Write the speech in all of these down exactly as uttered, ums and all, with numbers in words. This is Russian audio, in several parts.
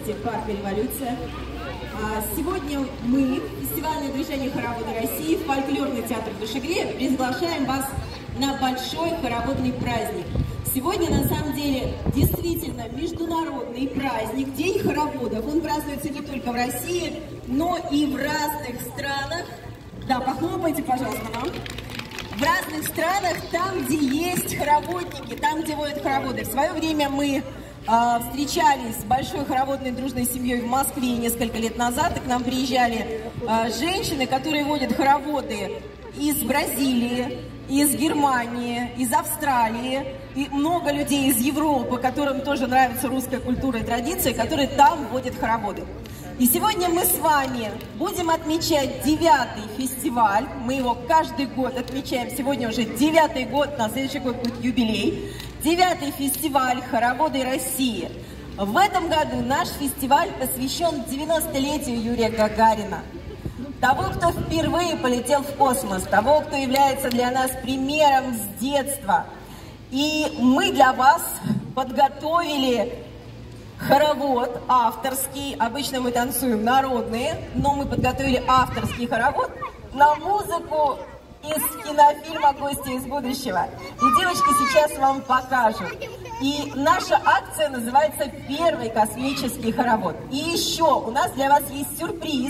гости парка «Революция». Сегодня мы, фестивальное движение «Хороводы России», фольклорный театр «Душегрея», приглашаем вас на большой хороводный праздник. Сегодня, на самом деле, действительно международный праздник, День хороводов. Он празднуется не только в России, но и в разных странах. Да, похлопайте, пожалуйста, нам. В разных странах, там, где есть хороводники, там, где водят хороводы. В свое время мы э, встречались с большой хороводной дружной семьей в Москве несколько лет назад, и к нам приезжали э, женщины, которые водят хороводы из Бразилии, из Германии, из Австралии, и много людей из Европы, которым тоже нравится русская культура и традиции, которые там водят хороводы. И сегодня мы с вами будем отмечать девятый фестиваль. Мы его каждый год отмечаем. Сегодня уже девятый год, на следующий год будет юбилей. Девятый фестиваль «Хороводы России». В этом году наш фестиваль посвящен девяностолетию Юрия Гагарина. Того, кто впервые полетел в космос, того, кто является для нас примером с детства. И мы для вас подготовили хоровод авторский. Обычно мы танцуем народные, но мы подготовили авторский хоровод на музыку из кинофильма «Гости из будущего». И девочки сейчас вам покажут. И наша акция называется «Первый космический хоровод». И еще у нас для вас есть сюрприз.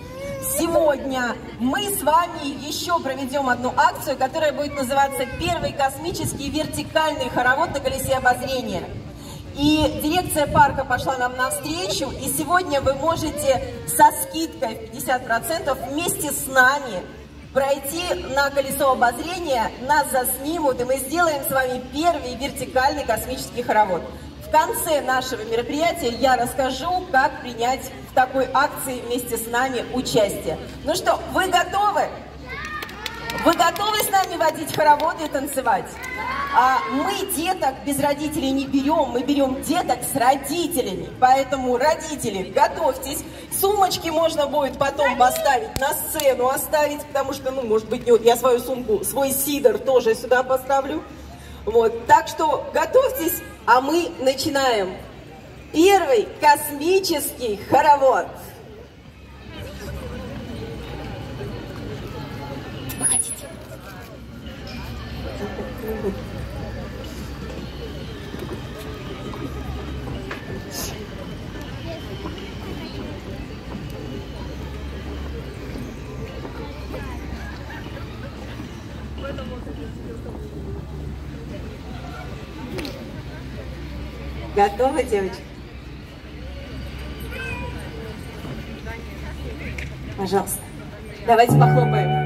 Сегодня мы с вами еще проведем одну акцию, которая будет называться «Первый космический вертикальный хоровод на колесе обозрения». И дирекция парка пошла нам навстречу, и сегодня вы можете со скидкой в пятьдесят процентов вместе с нами пройти на колесо обозрения, нас заснимут, и мы сделаем с вами первый вертикальный космический хоровод. В конце нашего мероприятия я расскажу, как принять в такой акции вместе с нами участие. Ну что, вы готовы? Вы готовы с нами водить хороводы и танцевать? А мы деток без родителей не берем, мы берем деток с родителями. Поэтому, родители, готовьтесь. Сумочки можно будет потом поставить на сцену, оставить, потому что, ну, может быть, я свою сумку, свой сидор тоже сюда поставлю. Вот, так что готовьтесь, а мы начинаем. Первый космический хоровод. Выходите. Готовы, девочки? Пожалуйста. Давайте похлопаем.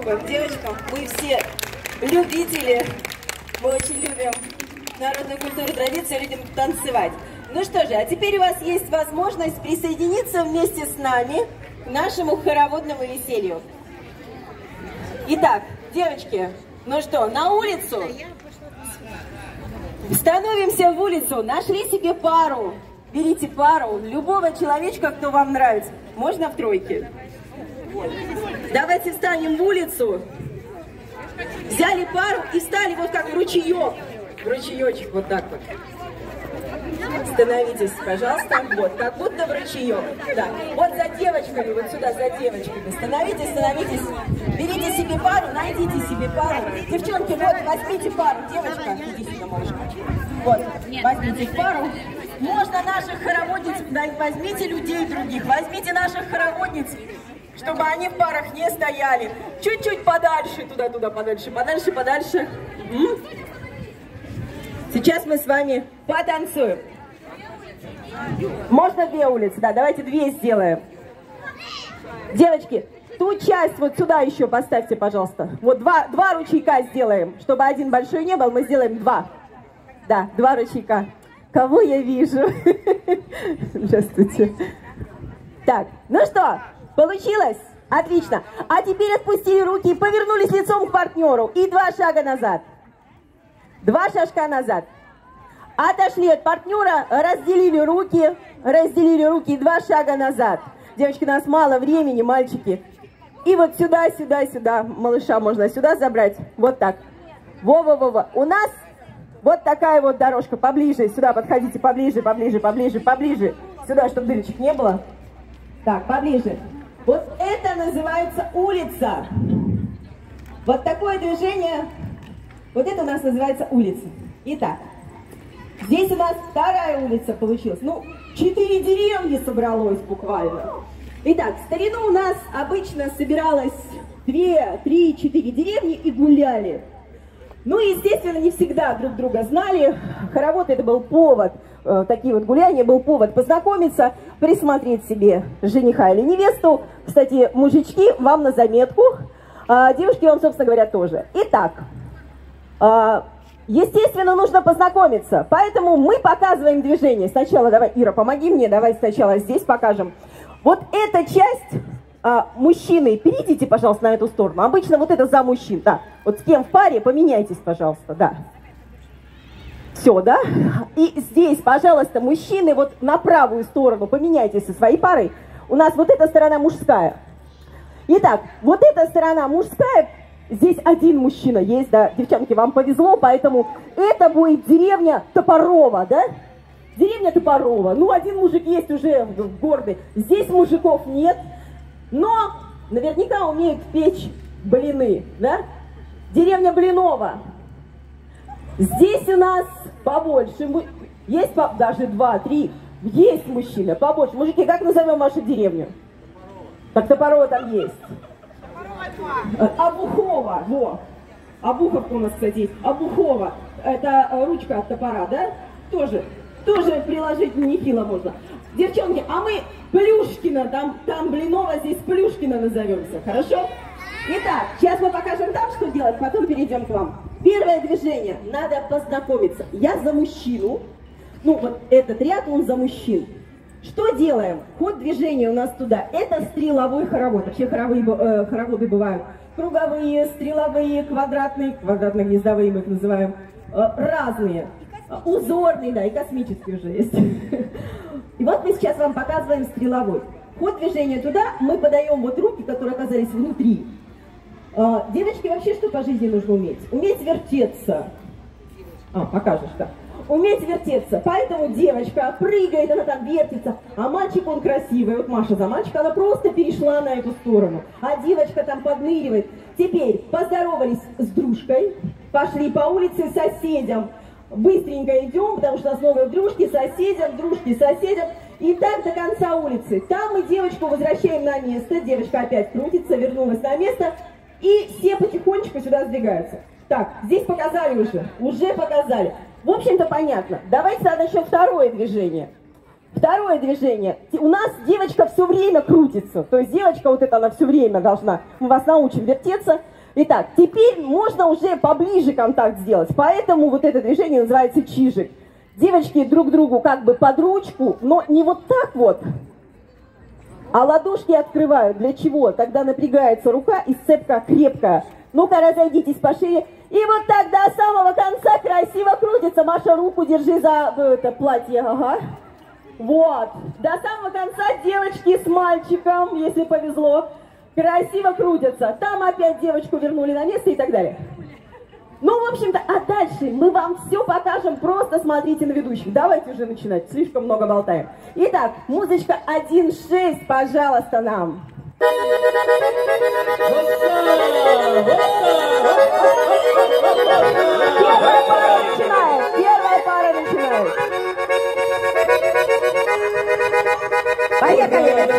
спасибо девочкам. Мы все любители, мы очень любим народную культуру, традицию, любим танцевать. Ну что же, а теперь у вас есть возможность присоединиться вместе с нами к нашему хороводному веселью. Итак, девочки, ну что, на улицу? Становимся в улицу, нашли себе пару. Берите пару, любого человечка, кто вам нравится. Можно в тройке? Давайте встанем в улицу. Взяли пару и встали вот как в ручеек. В ручеечек, вот так вот. Становитесь, пожалуйста, вот, как будто в ручеек. Да. Вот за девочками, вот сюда, за девочками. Становитесь, становитесь. Берите себе пару, найдите себе пару. Девчонки, вот, возьмите пару. Девочка, иди сюда, малышка. Вот, возьмите пару. Можно наших хороводниц, возьмите людей других, возьмите наших хороводниц, чтобы они в парах не стояли. Чуть-чуть подальше, туда-туда, подальше, подальше, подальше. М? Сейчас мы с вами потанцуем. Можно две улицы? Да, давайте две сделаем. Девочки, ту часть вот сюда еще поставьте, пожалуйста. Вот два, два ручейка сделаем. Чтобы один большой не был, мы сделаем два. Да, два ручейка. Кого я вижу? Здравствуйте. Так, ну что, получилось? Отлично. А теперь отпустили руки и повернулись лицом к партнеру. И два шага назад. Два шажка назад. Отошли от партнера, разделили руки, разделили руки и два шага назад. Девочки, у нас мало времени, мальчики. И вот сюда, сюда, сюда. Малыша можно сюда забрать. Вот так. Во-во-во-во. У нас вот такая вот дорожка. Поближе, сюда подходите, поближе, поближе, поближе, поближе. Сюда, чтобы дырочек не было. Так, поближе. Вот это называется улица. Вот такое движение. Вот это у нас называется улица. Итак, здесь у нас вторая улица получилась. Ну, четыре деревни собралось буквально. Итак, в старину у нас обычно собиралось две, три, четыре деревни и гуляли. Ну, естественно, не всегда друг друга знали. Хоровод это был повод, э, такие вот гуляния, был повод познакомиться, присмотреть себе жениха или невесту. Кстати, мужички, вам на заметку, а девушки вам, собственно говоря, тоже. Итак, э, естественно, нужно познакомиться, поэтому мы показываем движение. Сначала, давай, Ира, помоги мне, давай сначала здесь покажем. Вот эта часть... А, мужчины, перейдите, пожалуйста, на эту сторону. Обычно вот это за мужчин, да. Вот с кем в паре, поменяйтесь, пожалуйста, да. Все, да? И здесь, пожалуйста, мужчины, вот на правую сторону поменяйтесь со своей парой. У нас вот эта сторона мужская. Итак, вот эта сторона мужская, здесь один мужчина есть, да. Девчонки, вам повезло, поэтому это будет деревня Топорова, да? Деревня Топорова. Ну, один мужик есть уже гордый. Здесь мужиков нет. Но наверняка умеют печь блины, да? Деревня Блинова. Здесь у нас побольше, есть даже два, три, есть мужчина, побольше. Мужики, как назовем вашу деревню? Так, Топорова там есть. Обухова, во. Обуховка у нас, кстати, есть. Обухова, это ручка от топора, да? Тоже, тоже приложить нехило можно. Девчонки, а мы Плюшкина, там, там Блинова, здесь Плюшкина назовемся, хорошо? Итак, сейчас мы покажем там, что делать, потом перейдем к вам. Первое движение, надо познакомиться. Я за мужчину, ну вот этот ряд, он за мужчин. Что делаем? Ход движения у нас туда, это стреловой хоровод. Вообще хоровые, э, хороводы бывают круговые, стреловые, квадратные, квадратно-гнездовые мы их называем, э, разные. Узорный, да, и космический уже есть. И вот мы сейчас вам показываем стреловой. Ход движения туда, мы подаем вот руки, которые оказались внутри. Девочки, вообще что по жизни нужно уметь? Уметь вертеться. А, покажешь, да. Уметь вертеться. Поэтому девочка прыгает, она там вертится. А мальчик, он красивый. Вот Маша за мальчика, она просто перешла на эту сторону. А девочка там подныривает. Теперь поздоровались с дружкой. Пошли по улице соседям. Быстренько идем, потому что у нас новые дружки, соседям, дружки, соседям. И так до конца улицы. Там мы девочку возвращаем на место. Девочка опять крутится, вернулась на место. И все потихонечку сюда сдвигаются. Так, здесь показали уже. Уже показали. В общем-то понятно. Давайте тогда еще второе движение. Второе движение. У нас девочка все время крутится. То есть девочка вот эта, она все время должна. Мы вас научим вертеться. Итак, теперь можно уже поближе контакт сделать, поэтому вот это движение называется чижик. Девочки друг другу как бы под ручку, но не вот так вот, а ладошки открывают. Для чего? Тогда напрягается рука и сцепка крепкая. Ну-ка, разойдитесь пошире. И вот так до самого конца красиво крутится. Маша, руку держи за это платье. Ага. Вот. До самого конца девочки с мальчиком, если повезло, красиво крутятся. Там опять девочку вернули на место и так далее. Ну, в общем-то, а дальше мы вам все покажем. Просто смотрите на ведущих. Давайте уже начинать. Слишком много болтаем. Итак, музычка один шесть, пожалуйста, нам. Первая пара начинает. Первая пара начинает. Поехали.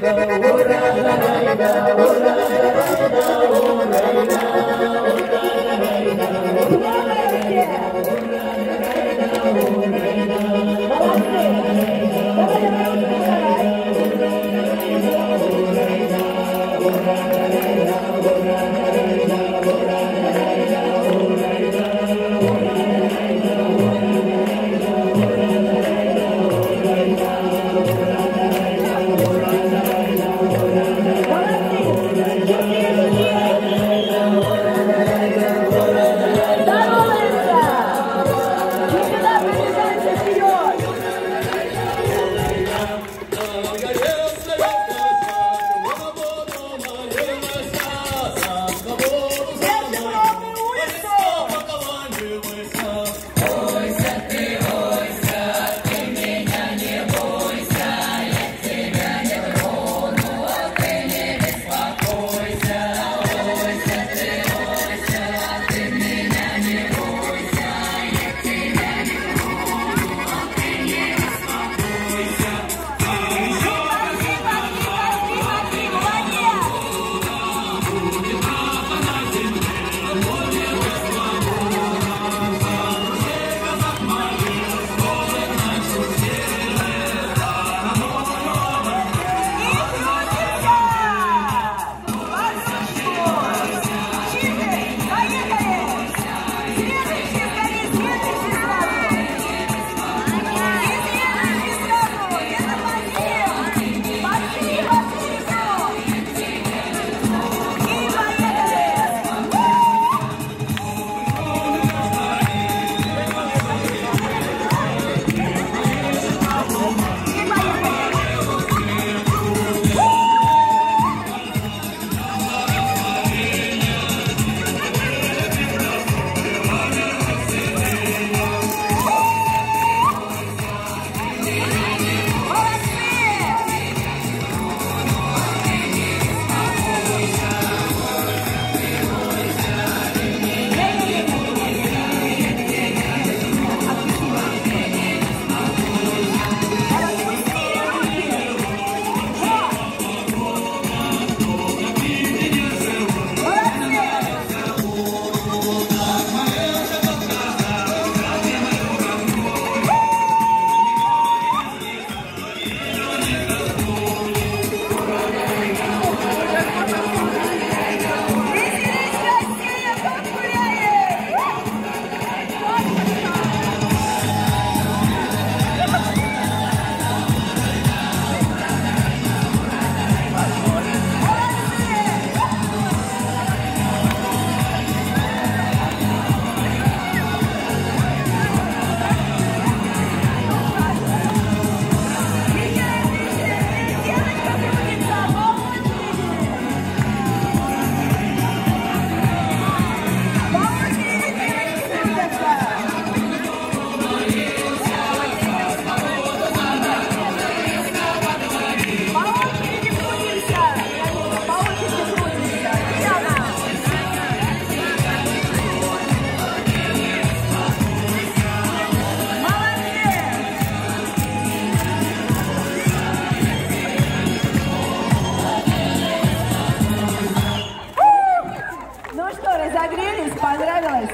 Понравилось?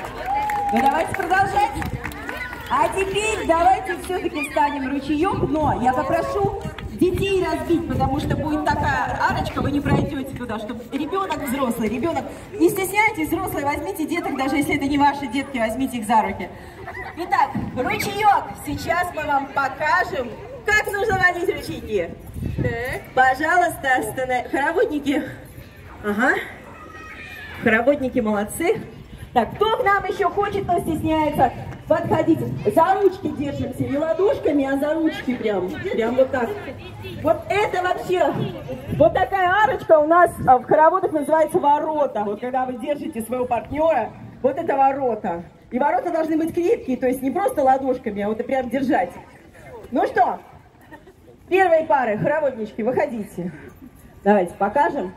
Ну давайте продолжать. А теперь давайте все-таки встанем ручеек, но я попрошу детей разбить, потому что будет такая арочка, вы не пройдете туда, чтобы ребенок взрослый, ребенок, не стесняйтесь, взрослые, возьмите деток, даже если это не ваши детки, возьмите их за руки. Итак, ручеек, сейчас мы вам покажем, как нужно водить ручейки. Так. Пожалуйста, останов... хороводники, ага, хороводники молодцы. Так, кто к нам еще хочет, кто стесняется, подходите. За ручки держимся, не ладошками, а за ручки прям, прям вот так. Вот это вообще, вот такая арочка у нас в хороводах называется ворота. Вот когда вы держите своего партнера, вот это ворота. И ворота должны быть крепкие, то есть не просто ладошками, а вот и прям держать. Ну что, первые пары, хороводнички, выходите. Давайте покажем.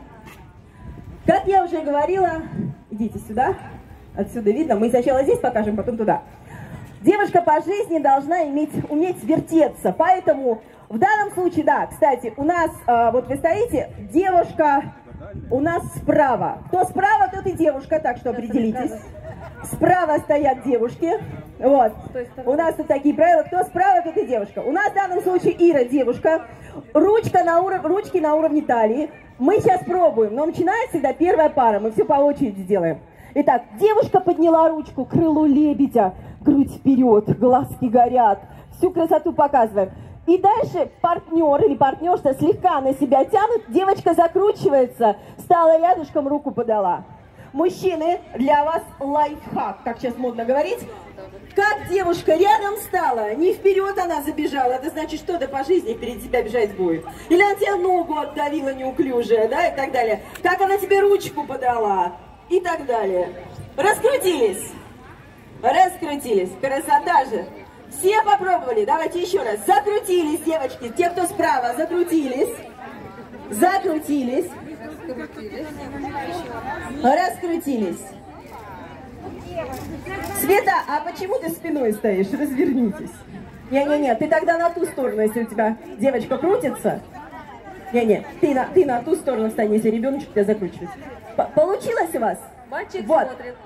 Как я уже говорила, идите сюда. Отсюда видно, мы сначала здесь покажем, потом туда. Девушка по жизни должна иметь, уметь вертеться, поэтому в данном случае, да, кстати, у нас, э, вот вы стоите, девушка у нас справа. Кто справа, тот и девушка, так что определитесь. Справа стоят девушки, вот. У нас тут такие правила, кто справа, тот и девушка. У нас в данном случае Ира девушка, ручка на уров... ручки на уровне талии. Мы сейчас пробуем, но начинает всегда первая пара, мы все по очереди делаем. Итак, девушка подняла ручку, крыло лебедя, грудь вперед, глазки горят, всю красоту показываем. И дальше партнер или партнерша слегка на себя тянут, девочка закручивается, стала рядышком, руку подала. Мужчины, для вас лайфхак, как сейчас модно говорить. Как девушка рядом стала, не вперед она забежала, это значит, что да по жизни перед тебя бежать будет. Или она тебе ногу отдавила неуклюжая, да, и так далее. Как она тебе ручку подала. И так далее. Раскрутились. Раскрутились. Красота же. Все попробовали. Давайте еще раз. Закрутились, девочки. Те, кто справа, закрутились. Закрутились. Раскрутились. Света, а почему ты спиной стоишь? Развернитесь. Не-не-не, ты тогда на ту сторону, если у тебя девочка крутится. Не-не, ты на, ты на ту сторону встань, если ребеночек тебя закручивает. Получилось у вас? Мальчик вот. Смотрит.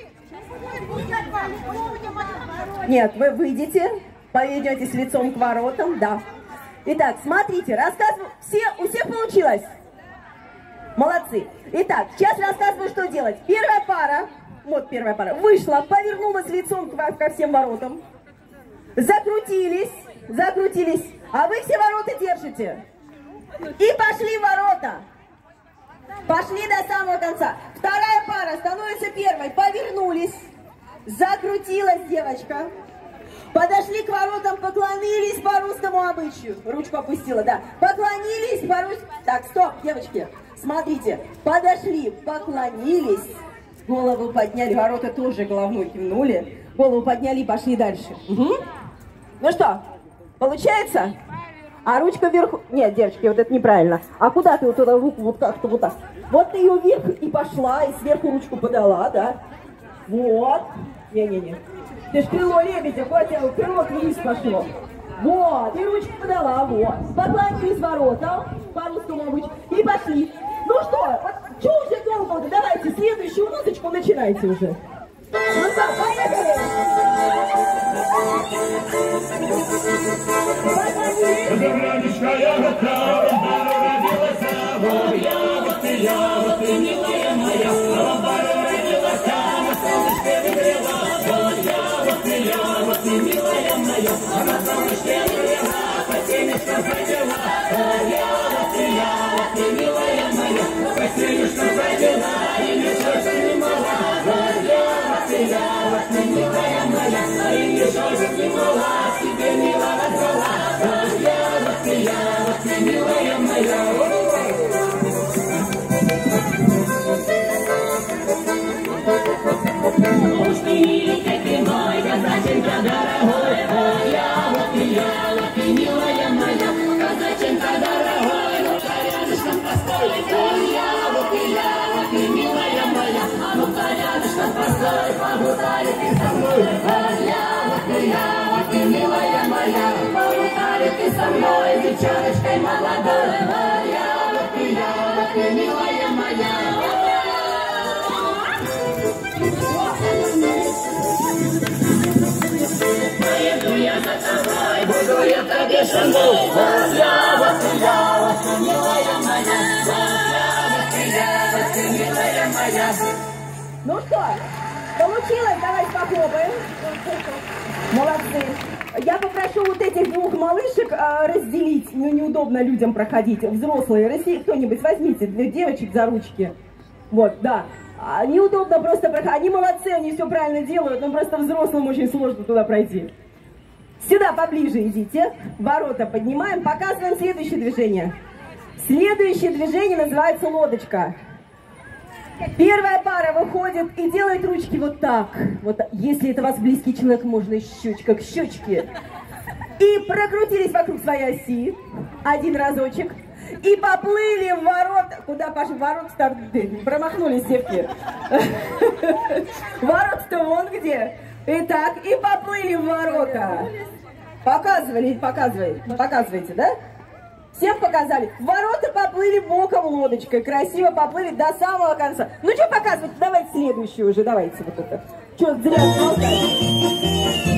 Нет, вы выйдете, поведетесь лицом к воротам, да. Итак, смотрите, рассказываю. Все, у всех получилось? Молодцы. Итак, сейчас рассказываю, что делать. Первая пара, вот первая пара, вышла, повернулась лицом ко всем воротам. Закрутились, закрутились. А вы все ворота держите. И пошли в ворота. Пошли до самого конца. Вторая пара становится первой. Повернулись. Закрутилась девочка. Подошли к воротам, поклонились по русскому обычаю. Ручку опустила, да. Поклонились по русскому... Так, стоп, девочки. Смотрите. Подошли, поклонились. Голову подняли. Ворота тоже головной кивнули. Голову подняли и пошли дальше. Угу. Ну что, получается? А ручка вверху... Нет, девочки, вот это неправильно. А куда ты вот эту руку вот как-то вот так? Вот ты ее вверх и пошла, и сверху ручку подала, да? Вот. Не-не-не. Ты ж крыло лебедя, хотя крыло вниз пошло. Вот, и ручку подала, вот. Поклонились воротам, по-русскому обычаю, и пошли. Ну что, вот, что уже долго? Давайте следующую музычку начинайте уже. Ну что, поехали! Добраничная рука, родилась, вот я, вот и я, вот и милая моя, лампара родилась, на солнышке выгрела, вот я, вот и я, вот и милая моя, а на солнышке выгрела, по семечкам родила, вот я, вот и я, вот и милая моя, по семечкам родила, и ничего же не мала, вот я, вот и я, вот и милая моя, и ничего же не мала, тебе мила родила, вот я, вот и я, вот и милая моя. Уж ты великий мой, казаченька дорогой, вот я, вот и я, вот и милая моя, казаченька дорогой, ну-ка рядышком постой, вот я, вот и я, вот и милая моя, ну-ка рядышком постой, побудали ты со мной, вот я, вот и я, вот и милая моя, побудали ты со мной, девчоночкой молодой, вот я, вот и я, вот и милая моя. Поеду я за тобой, буду я тебе женой, вот я, вот и Ну что, получилось? Давайте похлопаем. Молодцы. Я попрошу вот этих двух малышек а, разделить. Ну, неудобно людям проходить. Взрослые, разделить кто-нибудь. Возьмите двух девочек за ручки. Вот, да. А, неудобно просто проходить. Они молодцы, они все правильно делают, но просто взрослым очень сложно туда пройти. Сюда поближе идите. Ворота поднимаем. Показываем следующее движение. Следующее движение называется лодочка. Первая пара выходит и делает ручки вот так. Вот, если это у вас близкий человек, можно щечка к щечке. И прокрутились вокруг своей оси. Один разочек. И поплыли в ворота. Куда пошли? Ворот старт. Промахнулись, девки. Ворот-то вон где. Итак, и поплыли в ворота. Показывали, показывайте, показывайте, да? Всем показали. Ворота поплыли боком лодочкой. Красиво поплыли до самого конца. Ну что показывать? Давайте следующую уже. Давайте вот это. Что, зря болтаете?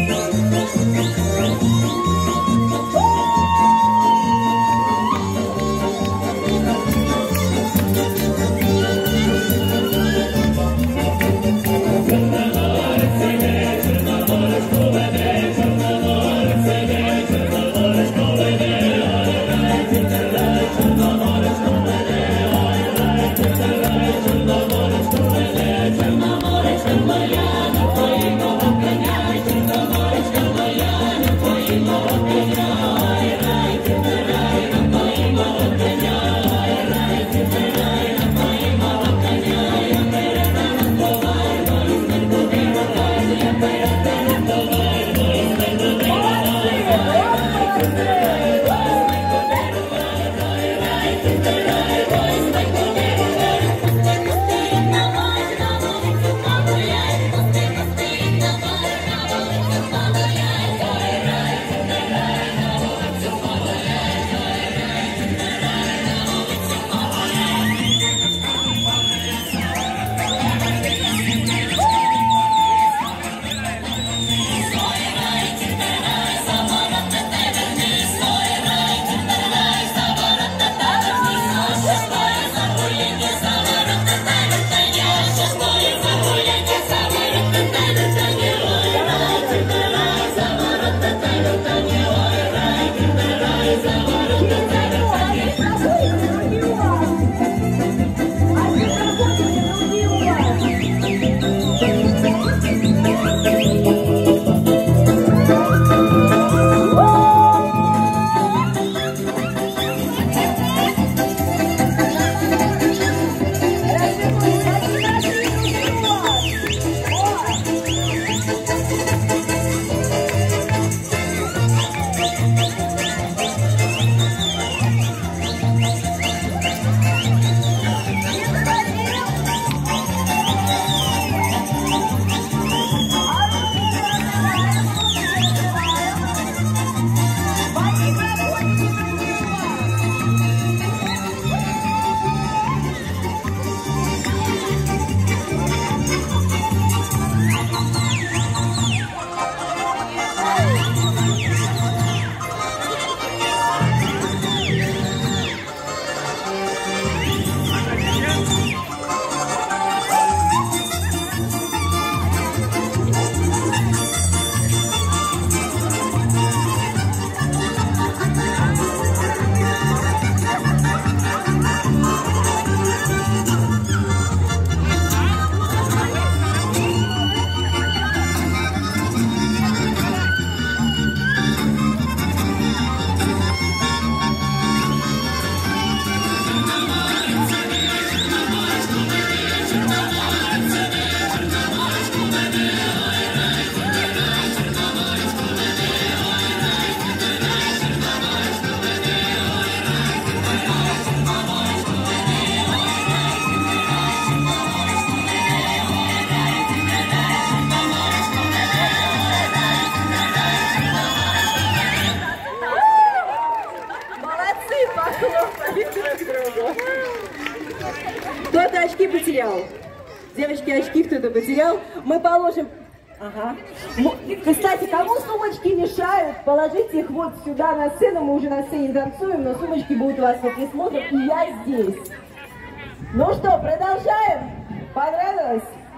Кто-то очки потерял. Девочки, очки кто-то потерял. Мы положим... Ага. Кстати, кому сумочки мешают, положите их вот сюда на сцену. Мы уже на сцене танцуем, но сумочки будут у вас по присмотру, и я здесь. Ну что, продолжаем? Понравилось?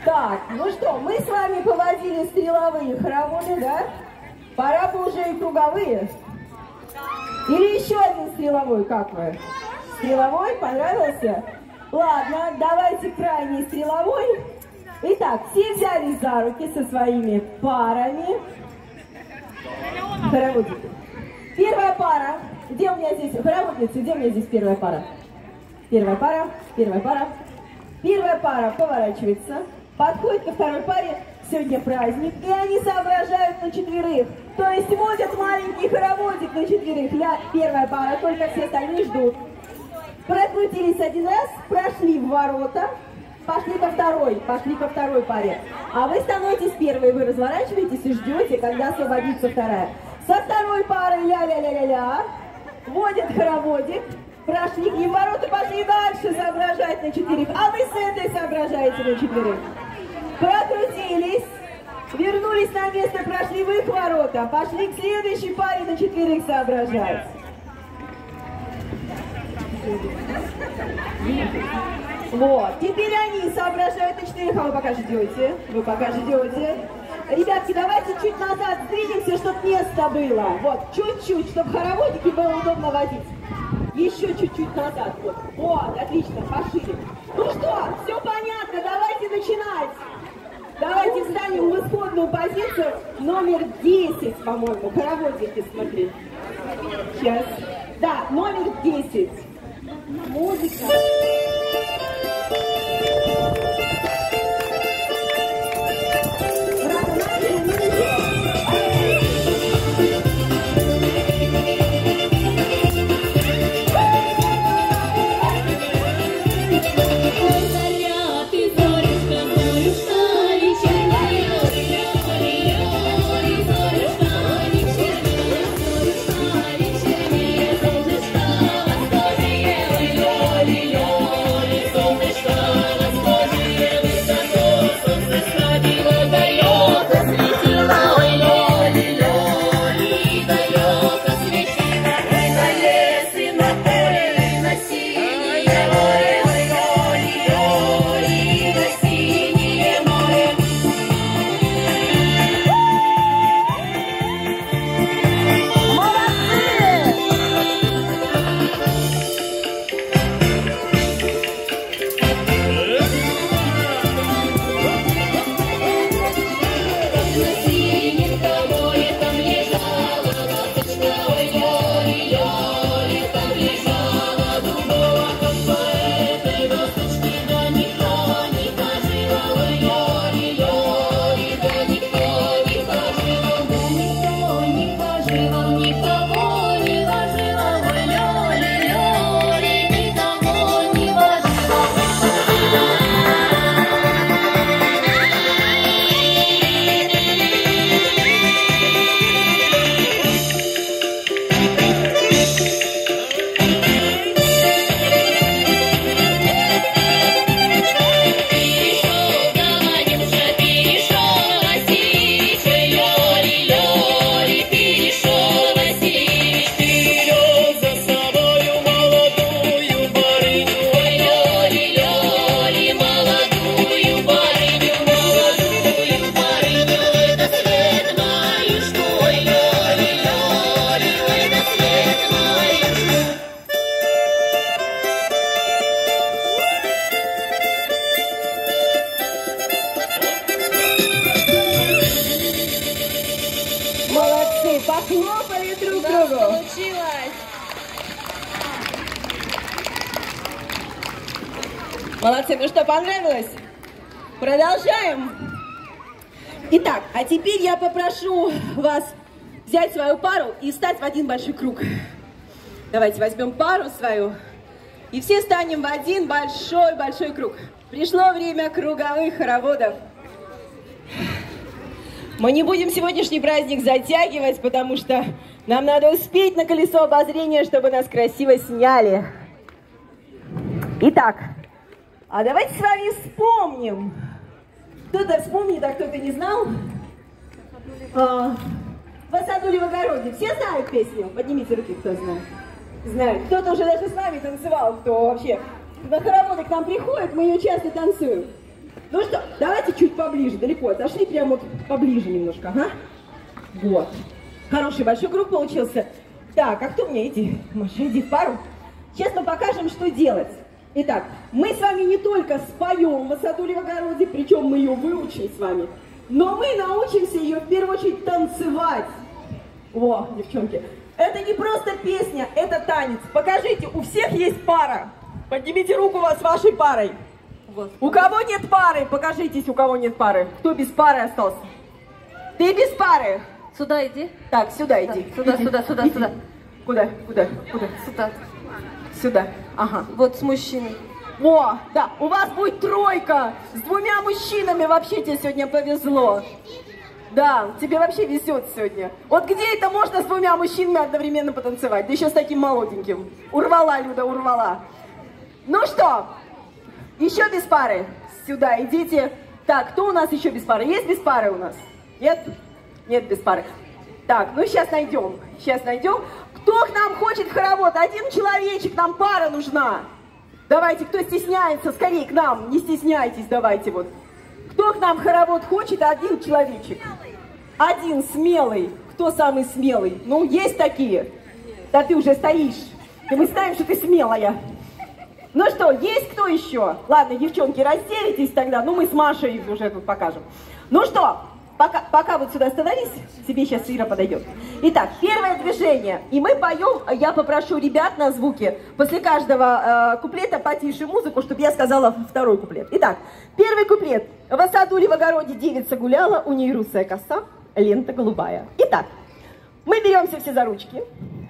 Так, ну что, мы с вами поводили стреловые хороводы, да? Пора бы уже и круговые. Или еще один стреловой, как вы? Стреловой, понравился? Ладно, давайте крайний стреловой. Итак, все взялись за руки со своими парами. Хороводики. Первая пара. Где у меня здесь, хороводницы, где у меня здесь первая пара? Первая пара, первая пара. Первая пара поворачивается, подходит ко второй паре, сегодня праздник, и они соображают на четверых. То есть водят маленький хороводик на четверых. Ля, первая пара, только все остальные ждут. Прокрутились один раз, прошли в ворота, пошли ко второй, пошли ко второй паре. А вы становитесь первой, вы разворачиваетесь и ждете, когда освободится вторая. Со второй парой ля-ля-ля-ля-ля, водят хороводик, прошли к ним ворота, пошли дальше соображать на четверых. А вы с этой соображаете на четверых. Прокрутились, вернулись на место, прошли в их ворота, пошли к следующей паре на четверых соображать. Вот, теперь они соображают на четырех, а вы пока ждете, вы пока ждете. Ребятки, давайте чуть назад сдвинемся, чтобы место было. Вот, чуть-чуть, чтобы хороводики было удобно водить. Еще чуть-чуть назад. Вот, вот, отлично, пошире. Ну что, все понятно, давайте начинать. Давайте встанем в исходную позицию номер десять, по-моему. Хороводики, смотри. Сейчас. Да, номер десять. Музыка. Похлопали друг другу. Получилось. Молодцы, ну что, понравилось? Продолжаем. Итак, а теперь я попрошу вас взять свою пару и встать в один большой круг. Давайте возьмем пару свою и все станем в один большой-большой круг. Пришло время круговых хороводов. Мы не будем сегодняшний праздник затягивать, потому что нам надо успеть на колесо обозрения, чтобы нас красиво сняли. Итак, а давайте с вами вспомним. Кто-то вспомнит, а кто-то не знал. А, «В саду ли в огороде». Все знают песню? Поднимите руки, кто знает. Знает. Кто-то уже даже с нами танцевал, кто вообще на хороводы к нам приходит, мы ее часто танцуем. Ну что, давайте чуть поближе, далеко отошли, прям вот поближе немножко, ага. Вот. Хороший большой круг получился. Так, а кто мне? Иди, Маша, иди в пару. Сейчас мы покажем, что делать. Итак, мы с вами не только споем в «Асадуле в огороде», причем мы ее выучим с вами, но мы научимся ее в первую очередь танцевать. О, девчонки, это не просто песня, это танец. Покажите, у всех есть пара. Поднимите руку у вас с вашей парой. Вот. У кого нет пары, покажитесь, у кого нет пары. Кто без пары остался? Ты без пары. Сюда иди. Так, сюда иди. Сюда, иди. сюда, сюда, иди. сюда. Куда, куда, куда? Сюда. Сюда. Ага. Вот с мужчиной. О, да, у вас будет тройка. С двумя мужчинами вообще тебе сегодня повезло. Да, тебе вообще везет сегодня. Вот где это можно с двумя мужчинами одновременно потанцевать? Да еще с таким молоденьким. Урвала, Люда, урвала. Ну что, еще без пары. Сюда идите. Так, кто у нас еще без пары? Есть без пары у нас? Нет? Нет без пары. Так, ну сейчас найдем. Сейчас найдем. Кто к нам хочет в хоровод? Один человечек, нам пара нужна. Давайте, кто стесняется, скорее к нам. Не стесняйтесь, давайте вот. Кто к нам в хоровод хочет? Один человечек. Один смелый. Кто самый смелый? Ну, есть такие. Да ты уже стоишь. И мы знаем, что ты смелая. Ну что, есть кто еще? Ладно, девчонки, разделитесь тогда. Ну, мы с Машей уже тут покажем. Ну что, пока, пока вот сюда остановись, тебе сейчас Ира подойдет. Итак, первое движение. И мы поем, я попрошу ребят на звуке, после каждого э, куплета потише музыку, чтобы я сказала второй куплет. Итак, первый куплет. В «Асадуле в огороде девица гуляла, у ней русая коса, лента голубая». Итак, мы беремся все за ручки.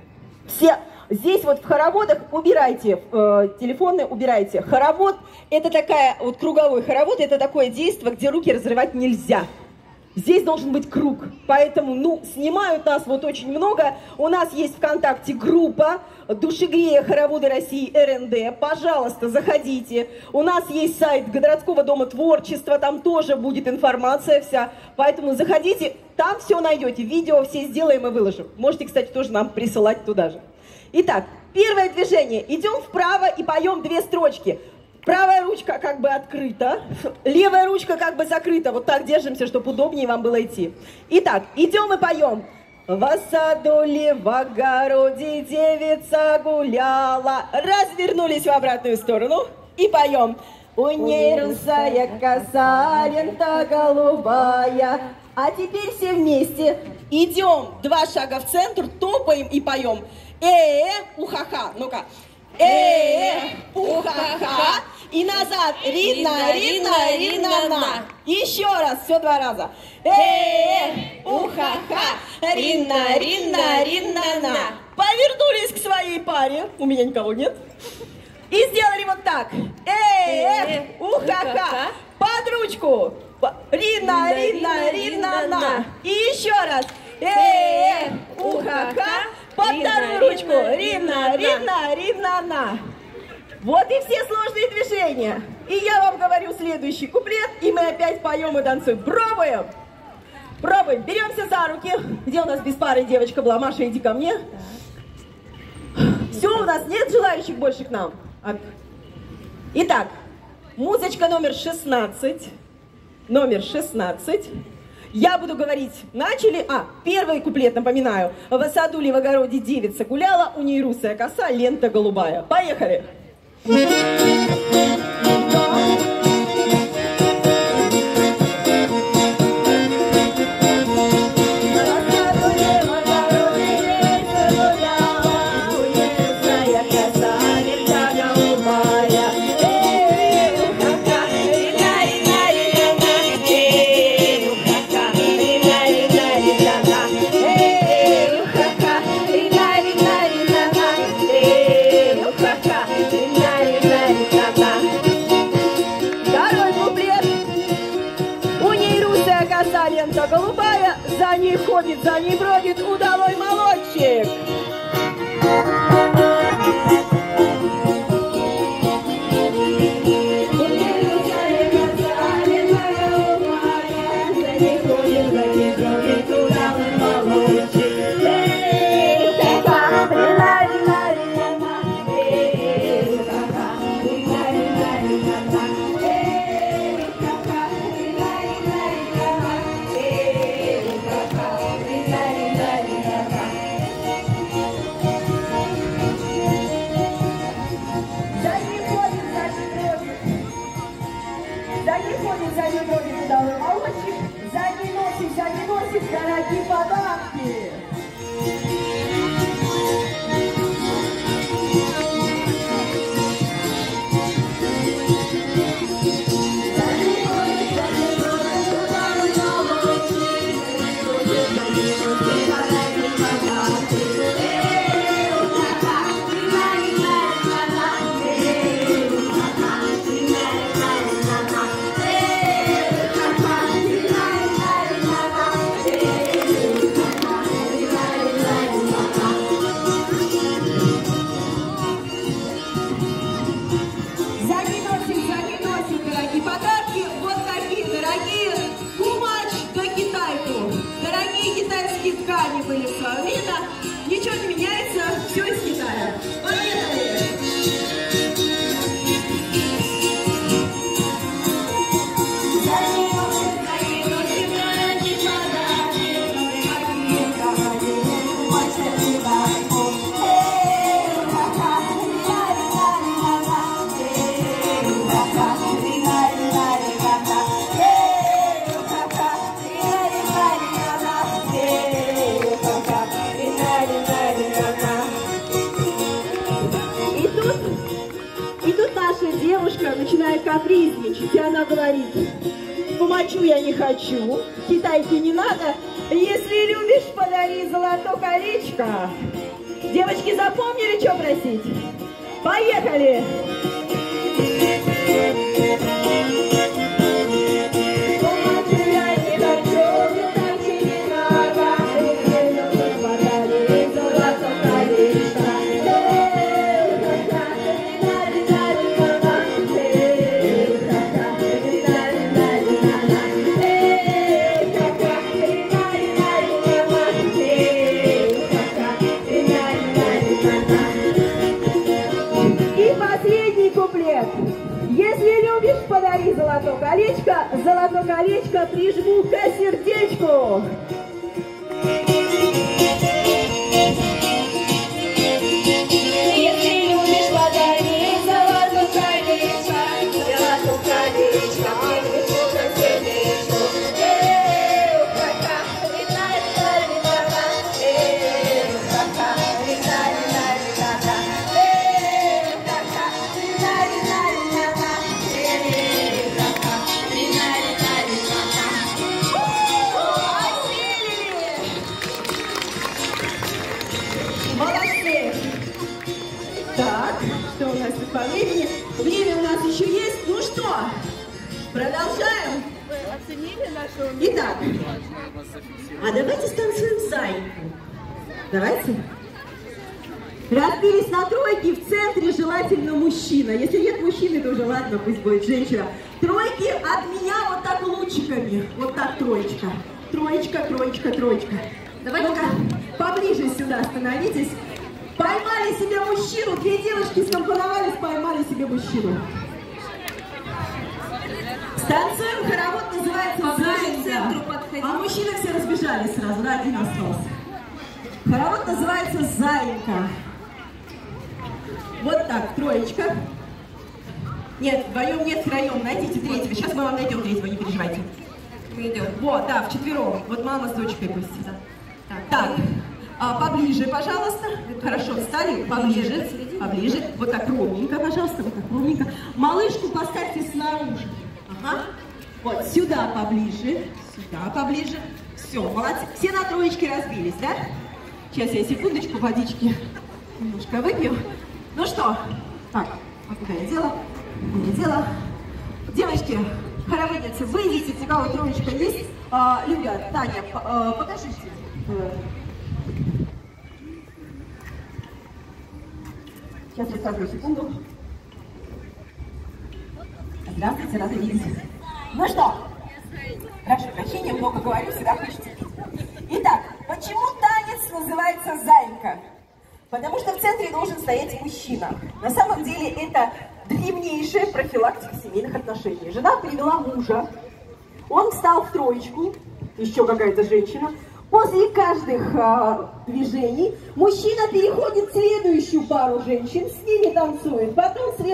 Все здесь вот в хороводах убирайте э, телефоны, убирайте. Хоровод — это такая, вот круговой хоровод, это такое действие, где руки разрывать нельзя. Здесь должен быть круг, поэтому, ну, снимают нас вот очень много. У нас есть ВКонтакте группа «Душегрея хороводы России эр эн дэ». Пожалуйста, заходите. У нас есть сайт Городского дома творчества, там тоже будет информация вся. Поэтому заходите, там все найдете. Видео все сделаем и выложим. Можете, кстати, тоже нам присылать туда же. Итак, первое движение. Идем вправо и поем две строчки. Правая ручка как бы открыта, левая ручка как бы закрыта. Вот так держимся, чтобы удобнее вам было идти. Итак, идем и поем. В «Асадуле в огороде девица гуляла». Развернулись в обратную сторону и поем. У ней русая коса, лента голубая. А теперь все вместе идем два шага в центр, топаем и поем. Э-э, уха-ха. Ну-ка. Э-э, уха-ха. И назад. Ридна, ридна, ридна, на. Еще раз, все два раза. Э-э, уха-ха. Ридна, ридна, ридна, на. Повернулись к своей паре. У меня никого нет. И сделали вот так. Э-э, уха-ха. Под ручку. Ридна, ридна, ридна, на. И еще раз. Э-э, уха-ха. Под вторую ручку. Ридна, ридна, ридна, на. Вот и все сложные движения. И я вам говорю следующий куплет, и мы опять поем и танцуем. Пробуем. Пробуем. Беремся за руки. Где у нас без пары девочка была? Маша, иди ко мне. Все, у нас нет желающих больше к нам. Итак, музычка номер шестнадцать. Номер шестнадцать. Я буду говорить, начали, а, первый куплет, напоминаю. В «Асадуле в огороде девица гуляла, у ней русая коса, лента голубая». Поехали! Лента голубая, за ней ходит, за ней бродит удалой молодчик. Задний носик, задний носик, дорогие подарки. Были в свое время, ничего не меняется, все из Китая. Поехали! Девушка начинает капризничать, и она говорит: помочу я не хочу, китайки не надо, если любишь, подари золотое колечко. Девочки запомнили, что просить? Поехали! Если любишь, подари золотое колечко, золотое колечко прижму к сердечку. Если любишь, подари золотое колечко, золотое колечко прижму к сердечку. По времени. Время у нас еще есть. Ну что, продолжаем. Итак, а давайте станцуем зайку. Давайте. Разбились на тройки, в центре желательно мужчина. Если нет мужчины, то уже ладно, пусть будет женщина. Тройки от меня вот так лучиками. Вот так троечка. Троечка, троечка, троечка. Давайте-ка поближе сюда становитесь. Поймали себе мужчину, две девушки скомпоновались, поймали себе мужчину. Станцуем, хоровод называется «Заинька». А мужчины все разбежались сразу, да, один остался. Хоровод называется «Заинька». Вот так, троечка. Нет, вдвоем нет, втроем, найдите третьего. Сейчас мы вам найдем третьего, не переживайте. Мы идем. Вот, да, вчетвером. Вот мама с дочкой пусть. Да. Так. так. А, поближе, пожалуйста. Хорошо, встали. Поближе. Поближе. Вот так ровненько, пожалуйста. Вот так ровненько. Малышку поставьте снаружи. Ага. Вот сюда поближе. Сюда поближе. Все, молодцы. Все на троечке разбились, да? Сейчас я секундочку водички немножко выпью. Ну что? Так, вот куда я делала? Я делала. Девочки, хороводницы, выйдите, у кого троечка есть. А, Люда, Таня, а, покажите. Сейчас я скажу, секунду. Здравствуйте, рада видеть. Ну что, прошу прощения, много говорю, всегда хочется пить. Итак, почему танец называется «Заинька»? Потому что в центре должен стоять мужчина. На самом деле это древнейшая профилактика семейных отношений. Жена привела мужа, он встал в троечку, еще какая-то женщина. После каждых а, движений мужчина переходит в следующую пару женщин, с ними танцует, потом следующий.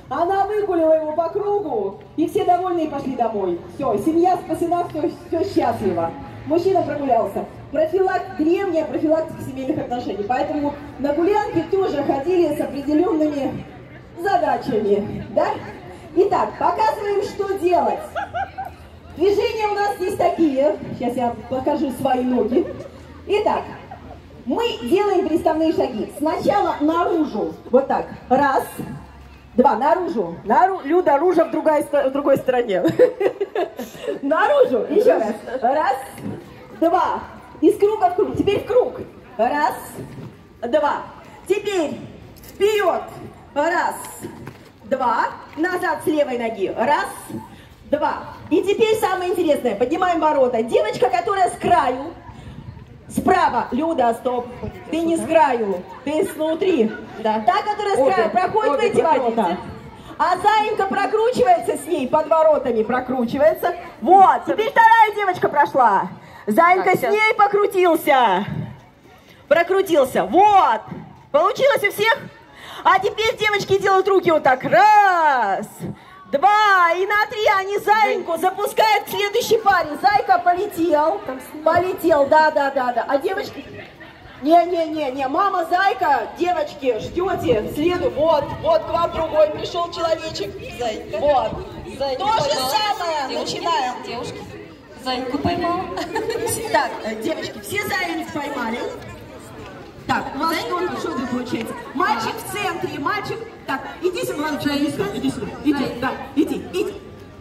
Она выгулила его по кругу, и все довольны и пошли домой. Все, семья спасена, все, все счастливо. Мужчина прогулялся. Профилак... Древняя профилактика семейных отношений. Поэтому на гулянки тоже ходили с определенными задачами. Да? Итак, показываем, что делать. Движения у нас здесь такие. Сейчас я покажу свои ноги. Итак, мы делаем переставные шаги. Сначала наружу. Вот так. Раз. Два. Наружу. Нару... Люда, ружа в, другой, в другой стороне. Наружу. Еще раз. Раз. Два. Из круга в круг. Теперь в круг. Раз. Два. Теперь вперед. Раз. Два. Назад с левой ноги. Раз. Два. И теперь самое интересное. Поднимаем ворота. Девочка, которая с краю. Справа. Люда, стоп. Ты не с краю. Ты снутри. Да. Та, которая с краю, проходит в эти ворота. А Заинька прокручивается с ней, под воротами прокручивается. Вот. Теперь вторая девочка прошла. Заинька с ней покрутился. Прокрутился. Вот. Получилось у всех? А теперь девочки делают руки вот так. Раз. Два. И на три они Заиньку запускают к следующей паре. Зайка полетел. Полетел, да, да, да, да. А девочки... Не-не-не-не, мама Зайка, девочки, ждете, следу, вот, вот к вам другой пришел человечек. Зайка. Вот. Зайка то же самое, девушки, начинаем. Девушки, Зайку поймал. Так, девочки, все Зайку поймали. Так, у вас что, что тут получается? Мальчик в центре, мальчик... Так, иди сюда, ладно, иди сюда, иди сюда, иди, да, иди, иди.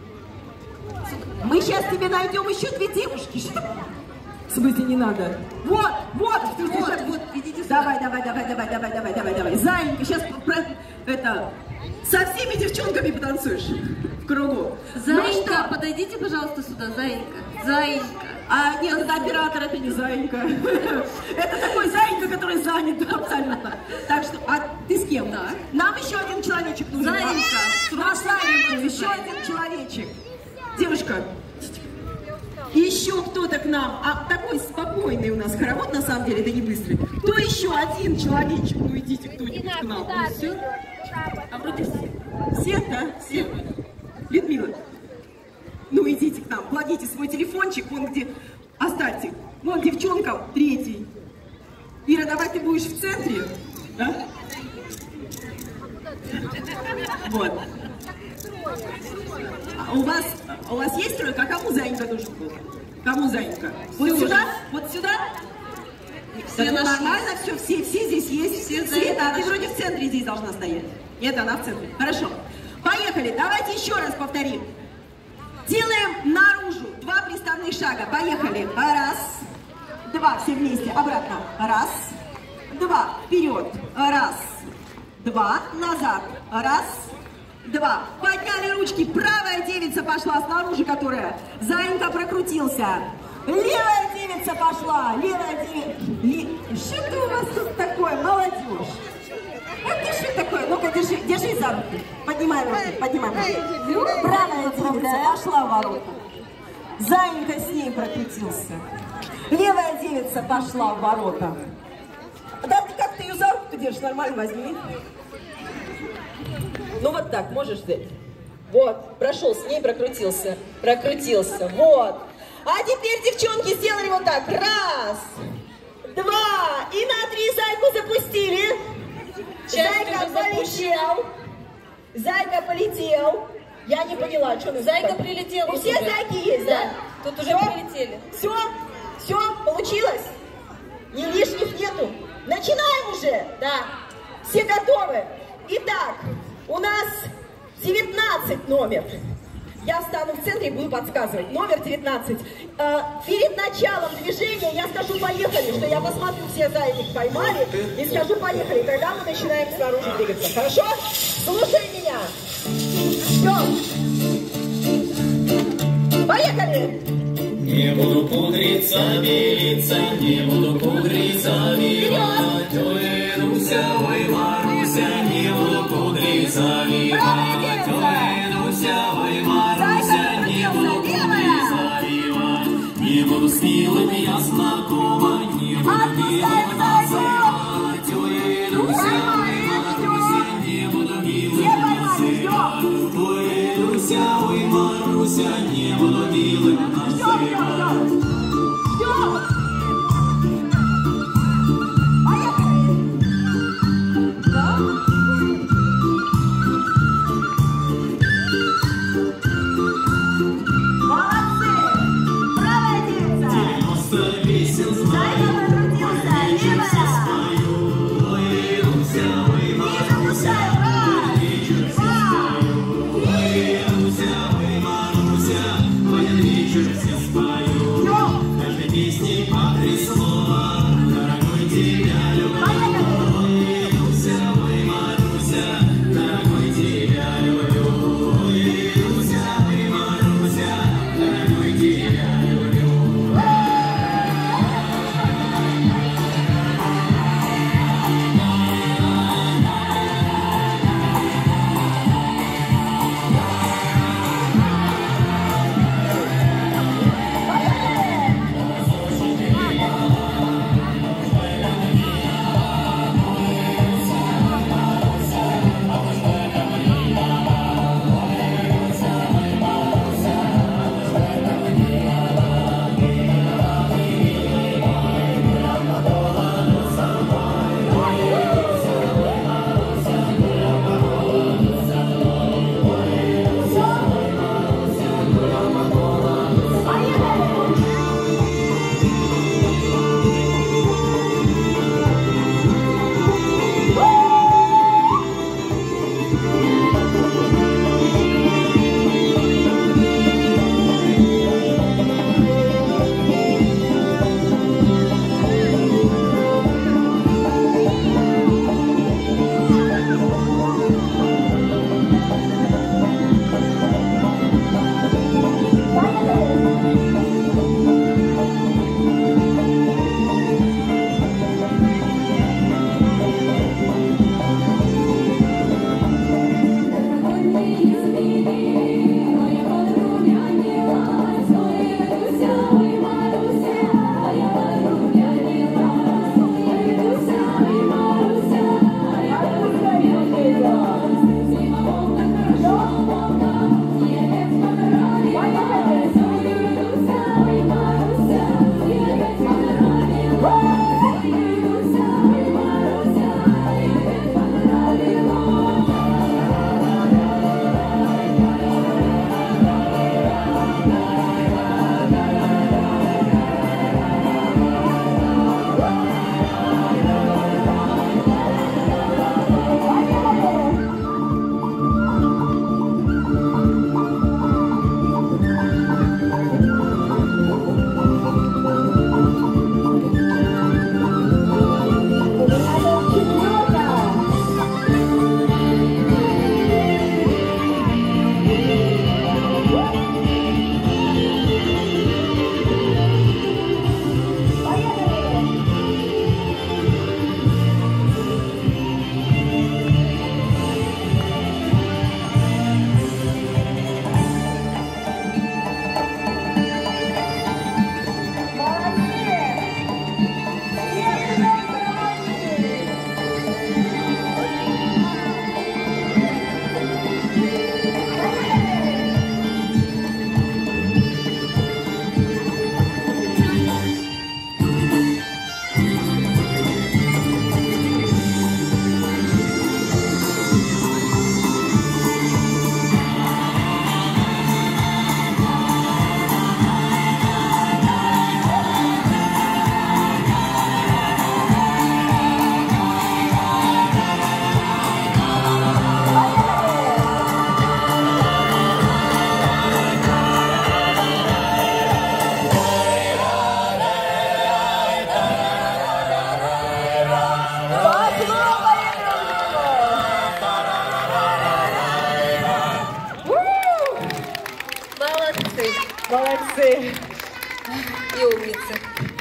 Мы сейчас тебе найдем еще две девушки. Что? В смысле не надо? Вот, вот, вот, вот, идите сюда. Давай, давай, давай, давай, давай, давай, давай, давай. Заинька, сейчас про, это, со всеми девчонками потанцуешь в кругу. Заинька, ну, подойдите, пожалуйста, сюда, Заинька. Заинька. А нет, это оператор, это не Заинька. Это такой Заинька, который занят, абсолютно. Так что, а ты с кем? Да. Нам еще один человечек нужен. Заинька. Заинька, еще один человечек. Девушка. Еще кто-то к нам, а такой спокойный у нас хоровод, на самом деле, это не быстрый. Кто еще один человечек? Ну идите кто-нибудь к нам. Ну, все? А вроде все. Все, да? Все. Людмила, ну идите к нам, кладите свой телефончик, вон где, оставьте. Вон девчонка, третий. Ира, давай ты будешь в центре, да? Вот. А у вас, у вас есть тройка? А кому Заинька нужен был? Кому Заинька? Вот все сюда? Вот сюда? Все нормально, все, все, все здесь есть. Все Света, а ты вроде в центре здесь должна стоять. Нет, она в центре. Хорошо. Поехали. Давайте еще раз повторим. Делаем наружу. Два приставных шага. Поехали. Раз. Два. Все вместе. Обратно. Раз. Два. Вперед. Раз. Два. Назад. Раз. Два. Подняли ручки. Правая девица пошла снаружи, которая. Заинька прокрутился. Левая девица пошла. Левая девица. Ле... Что ты у вас тут такое, молодежь? Это что такое? Ну-ка, держи, держи за руки. Поднимай руки, поднимай руки. Правая девица пошла в ворота. Заинька с ней прокрутился. Левая девица пошла в ворота. Да ты как ты ее за руку держишь? Нормально возьми. Ну вот так, можешь взять. Вот, прошел с ней, прокрутился. Прокрутился, вот. А теперь, девчонки, сделали вот так. Раз, два, и на три Зайку запустили. Зайка полетел. Зайка полетел. Я не поняла, что... Зайка прилетела. У всех Зайки есть, да? да? Тут уже все? прилетели. Все? Все? Получилось? Ни лишних нету? Начинаем уже? Да. Все готовы? Итак, у нас девятнадцать номер. Я встану в центре и буду подсказывать. Номер девятнадцать. Э, перед началом движения я скажу «поехали», что я посмотрю, все Заиньки поймали, и скажу «поехали». Тогда мы начинаем снаружи двигаться. Хорошо? Слушай меня. Все. Поехали. Не буду пудриться, белиться, не буду пудриться, вивать. Ой, Руся, ой, Маруся, не буду пудриться, вивать. Ой, Руся, ой, Маруся, не буду пудриться, вивать. Не буду с милым я знакома, не буду милым называть. Ой, Руся, ой, Маруся, не буду милым называть. Маруся, не буду милым называть. Молодцы. И умницы.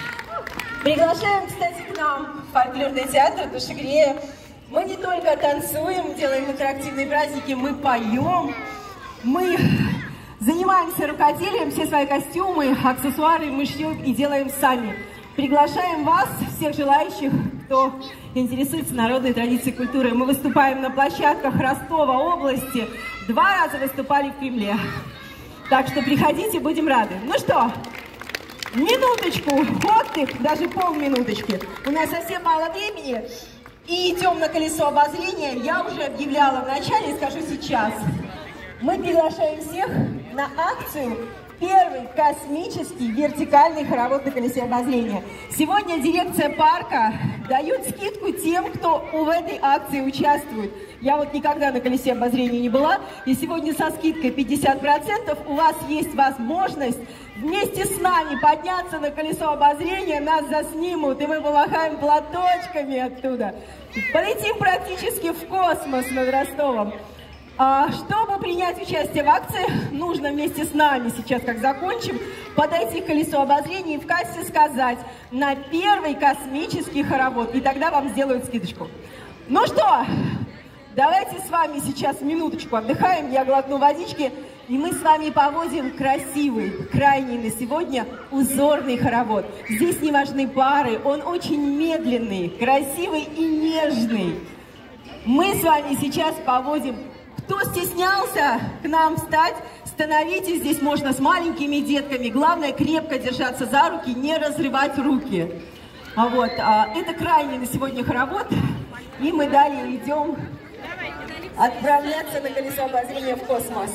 Приглашаем, кстати, к нам в фольклорный театр «Душегрея». Мы не только танцуем, делаем интерактивные праздники, мы поем, мы занимаемся рукоделием, все свои костюмы, аксессуары мы шьем и делаем сами. Приглашаем вас, всех желающих, кто интересуется народной традицией и культурой. Мы выступаем на площадках Ростова области, два раза выступали в Кремле. Так что приходите, будем рады. Ну что, минуточку, отдых, даже полминуточки. У нас совсем мало времени. И идем на колесо обозрения. Я уже объявляла в начале, скажу сейчас. Мы приглашаем всех на акцию «Первый космический вертикальный хоровод на колесе обозрения». Сегодня дирекция парка дает скидку тем, кто в этой акции участвует. Я вот никогда на колесе обозрения не была, и сегодня со скидкой пятьдесят процентов у вас есть возможность вместе с нами подняться на колесо обозрения, нас заснимут, и мы помахаем платочками оттуда. Полетим практически в космос над Ростовом. А, чтобы принять участие в акции, нужно вместе с нами сейчас, как закончим, подойти к колесу обозрения и в кассе сказать «на первый космический хоровод», и тогда вам сделают скидочку. Ну что, давайте с вами сейчас минуточку отдыхаем, я глотну водички, и мы с вами поводим красивый, крайний на сегодня узорный хоровод. Здесь не важны пары, он очень медленный, красивый и нежный. Мы с вами сейчас поводим. Кто стеснялся к нам встать, становитесь, здесь можно с маленькими детками. Главное крепко держаться за руки, не разрывать руки. А вот, а, это крайний на сегодня хоровод, и мы далее идем отправляться на колесо обозрения в космос.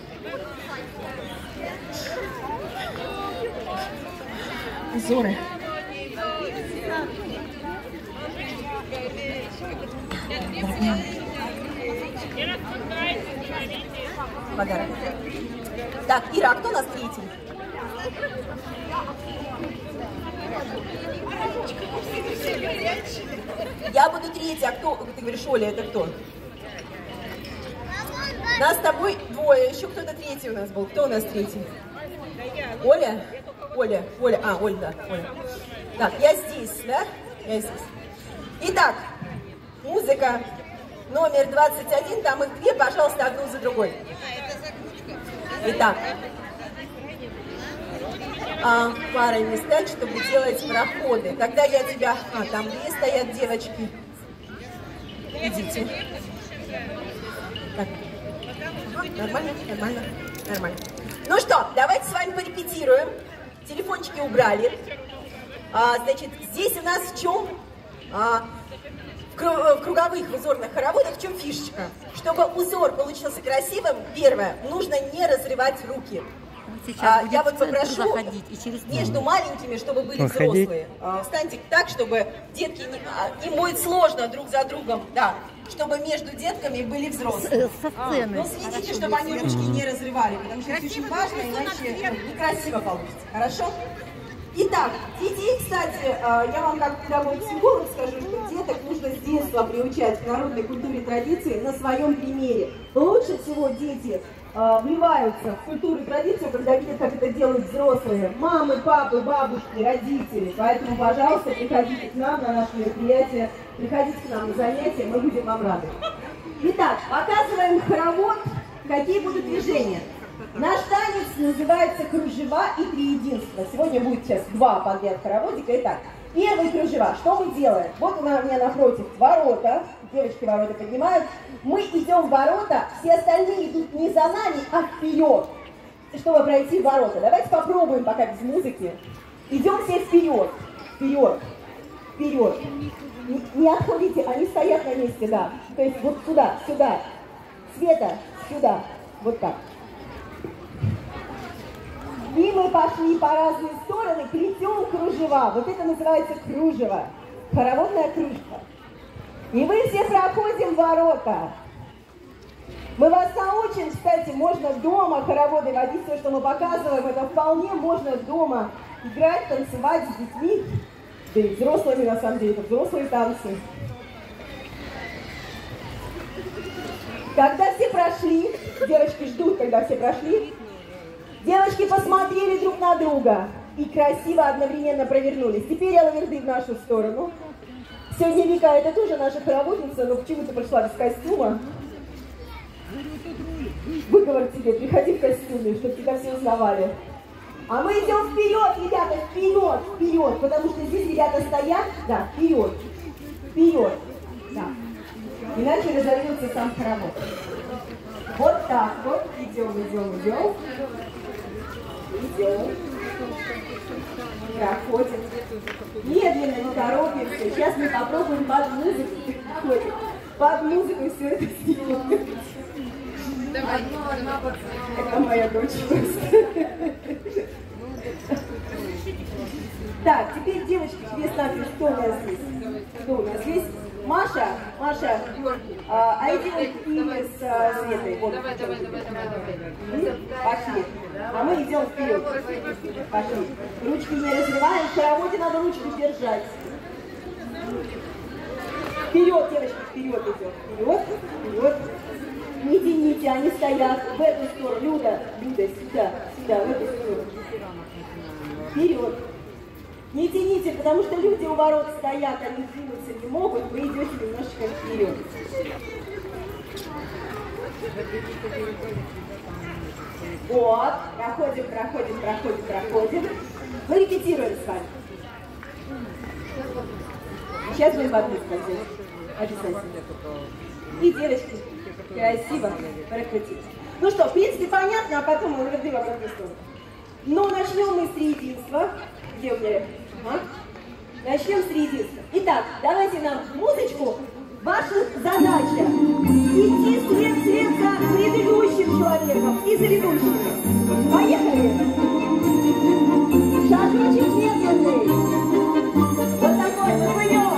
Узоры. Подарок. Так, Ира, а кто у нас третий? Я буду третий, а кто? Ты говоришь, Оля, это кто? Нас с тобой двое, еще кто-то третий у нас был. Кто у нас третий? Оля? Оля, Оля, а, Оля, да, Оля. Так, я здесь, да? Я здесь. Итак, музыка. Номер двадцать один, там их две, пожалуйста, одну за другой. Итак, а, парой не стать, чтобы делать проходы. Тогда я тебя... А, там две стоят девочки. Идите. Так. Нормально, нормально, нормально. Ну что, давайте с вами порепетируем. Телефончики убрали. А, значит, здесь у нас в чем... А, в круговых узорных хороводах в чем фишечка? Чтобы узор получился красивым, первое, нужно не разрывать руки. А, я вот попрошу между маленькими, чтобы были взрослые. А, встаньте так, чтобы детки, не, им будет сложно друг за другом, да, чтобы между детками были взрослые. А, но следите, чтобы они ручки не разрывали, потому что это очень важно, иначе некрасиво получится. Хорошо? Итак, детей, кстати, я вам как педагог психолог скажу, что деток нужно с детства приучать к народной культуре и традиции на своем примере. Лучше всего дети вливаются в культуру и традицию, когда видят, как это делают взрослые. Мамы, папы, бабушки, родители. Поэтому, пожалуйста, приходите к нам на наше мероприятие, приходите к нам на занятия, мы будем вам рады. Итак, показываем хоровод, какие будут движения. Наш танец называется кружева и триединство. Сегодня будет сейчас два подряд хороводика. Итак, первый кружева. Что мы делаем? Вот у меня напротив ворота. Девочки ворота поднимают. Мы идем в ворота. Все остальные идут не за нами, а вперед, чтобы пройти в ворота. Давайте попробуем пока без музыки. Идем все вперед. Вперед. Вперед. Не, не отходите, они стоят на месте, да. То есть вот сюда, сюда. Света, сюда. Вот так. И мы пошли по разные стороны, плетем кружева. Вот это называется кружево. Хороводная кружка. И мы все проходим ворота. Мы вас научим, кстати, можно дома хороводы водить. Все, что мы показываем, это вполне можно дома играть, танцевать с детьми. Да и взрослыми, на самом деле, это взрослые танцы. Когда все прошли, девочки ждут, когда все прошли, девочки посмотрели друг на друга и красиво одновременно провернулись. Теперь алаверды в нашу сторону. Сегодня Вика, это тоже наша хороводница, но почему-то пришла без костюма. Выговор тебе, приходи в костюме, чтобы тебя все узнавали. А мы идем вперед, ребята, вперед, вперед, потому что здесь ребята стоят, да, вперед, вперед, да. Иначе разорвется сам хоровод. Вот так вот. Идем, идем, идем. Идем. Проходим. Медленно, не торопимся. Сейчас мы попробуем под музыку. Ходим. Под музыку все это сделать. Это моя дочь просто. Так, теперь, девочки, тебе ставлю, кто у нас здесь? Кто у нас здесь? Маша, Маша, а, а иди вот имя с а, Светой. Вот. Давай, давай, давай, давай, давай. Пошли. А мы идем вперед. Пошли. Ручки не разрываем. В хороводе надо ручку держать. Вперед, девочки, вперед идем. Вперед, вперед. Не тяните, они стоят в эту сторону. Люда, Люда, сюда, сюда, в эту сторону. Вперед. Не тяните, потому что люди у ворот стоят, они двинуться не могут, вы идете немножечко вперед. Вот, проходим, проходим, проходим, проходим. Мы репетируем с вами. Сейчас будем подмыть, обязательно. И, девочки, красиво прокрутить. Ну что, в принципе, понятно, а потом мы верны в обратную сторону. Но начнем мы с триединства. Где у меня? Ага. Начнем с триединства. Итак, давайте нам музычку. Ваша задача идти след вслед за предыдущим человеком и за ведущими. Поехали! Шажочек медленный. Вот такой, мы плывем.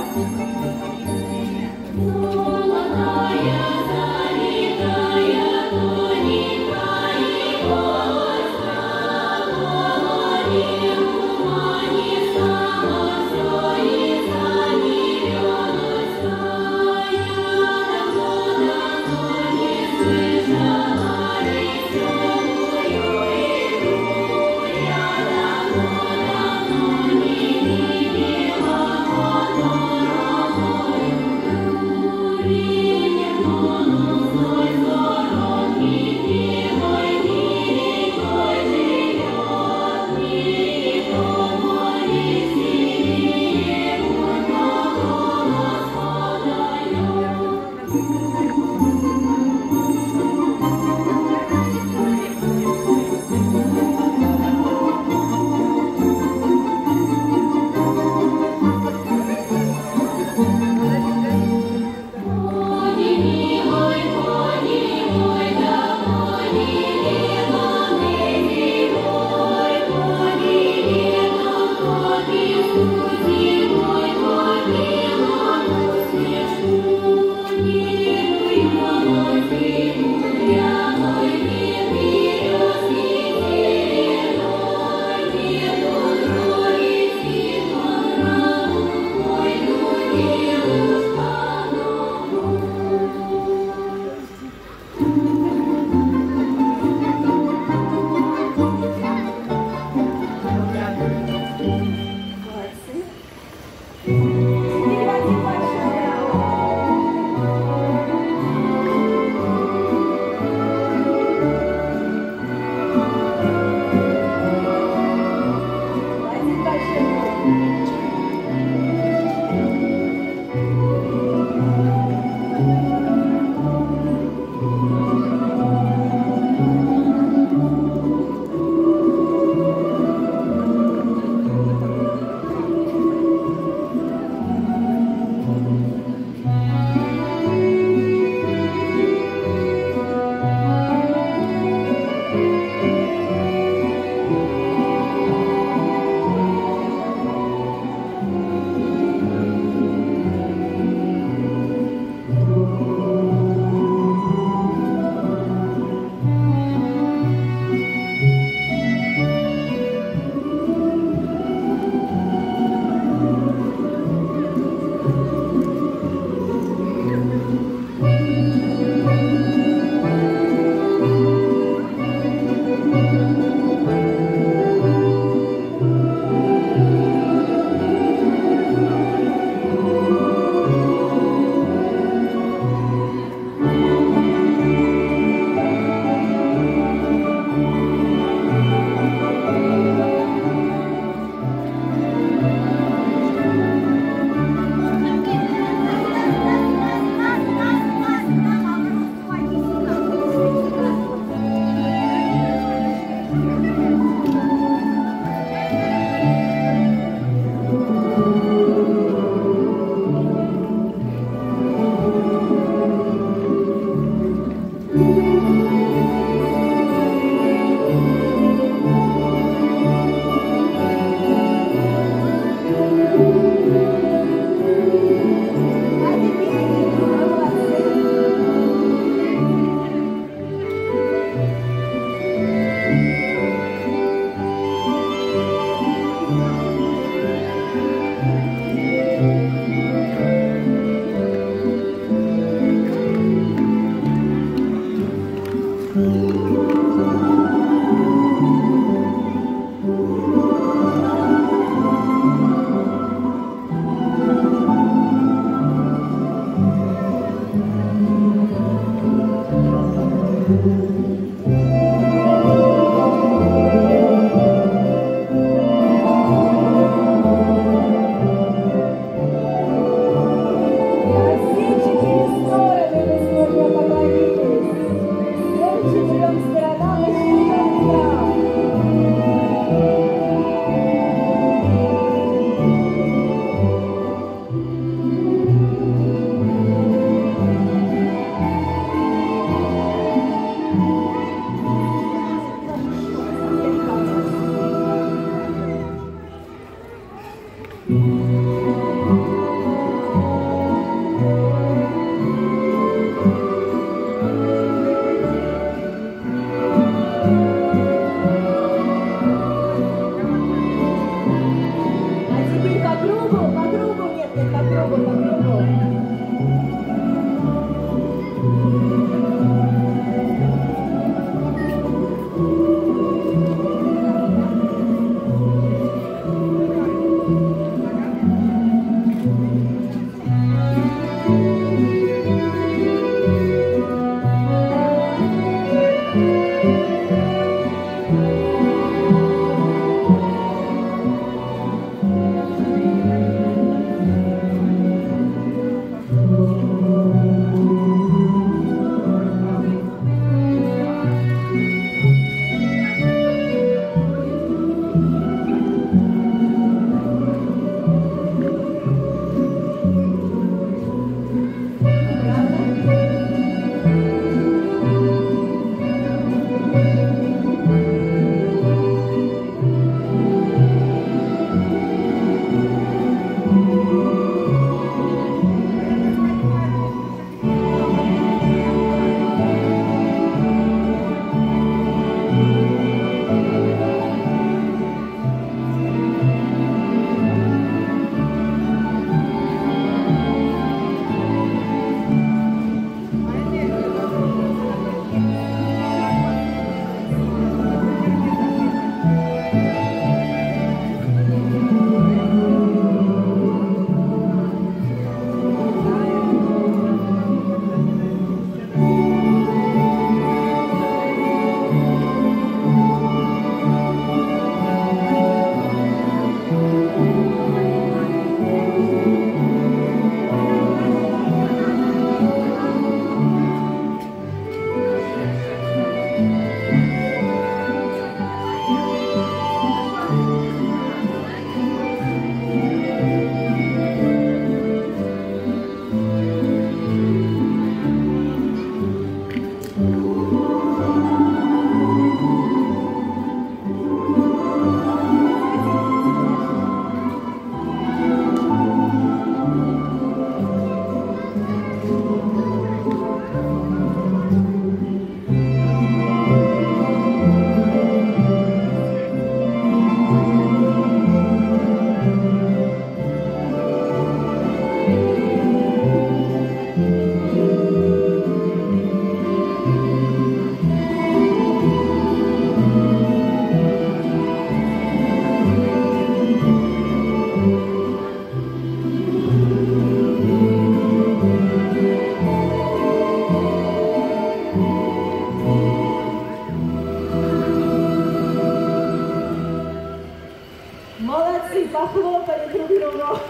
похлопали друг другу.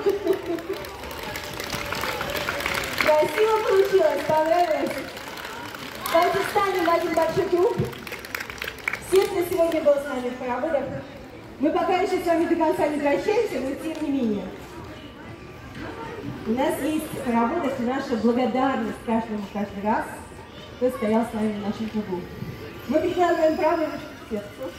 Красиво получилось, понравилось? Давайте встанем в один большой круг. Все, кто сегодня был с нами в хороводах, мы пока еще с вами до конца не прощаемся, но тем не менее. У нас есть в хороводах наша благодарность каждому каждый раз, кто стоял с нами в нашем кругу. Мы прикладываем правую ручку к сердцу.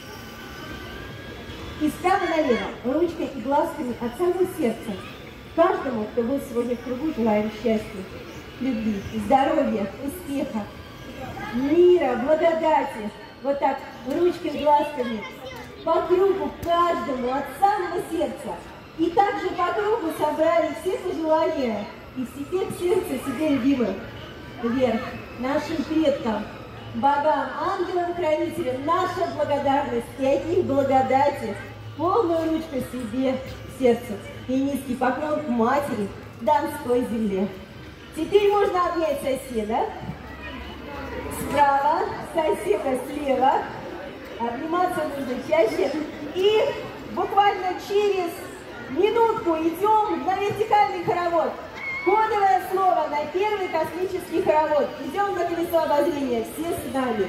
И справа налево, ручкой и глазками от самого сердца. Каждому, кто был сегодня в кругу, желаем счастья, любви, здоровья, успеха, мира, благодати. Вот так, ручкой и глазками по кругу каждому от самого сердца. И также по кругу собрали все пожелания и все в сердце себе любимых вверх, нашим предкам, богам, ангелам-хранителям, наша благодарность и от них благодати, полную ручку себе в сердце и низкий поклон к матери, Донской земле. Теперь можно обнять соседа справа, соседа слева, обниматься нужно чаще и буквально через минутку идем на вертикальный хоровод. Кодовое слово на первый космический хоровод. Идем на колесо обозрения. Все с нами.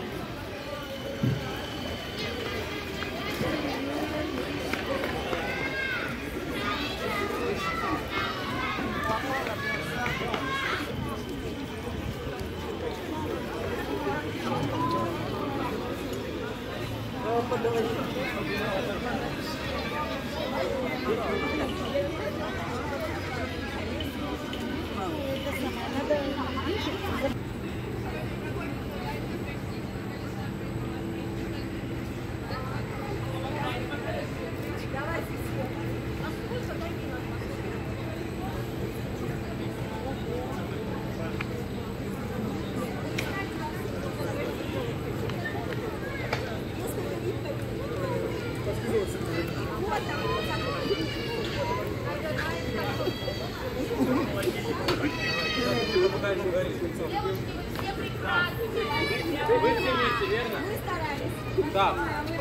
еще говорить. Все прекрасные. Вы все вместе, верно? Мы старались. Так.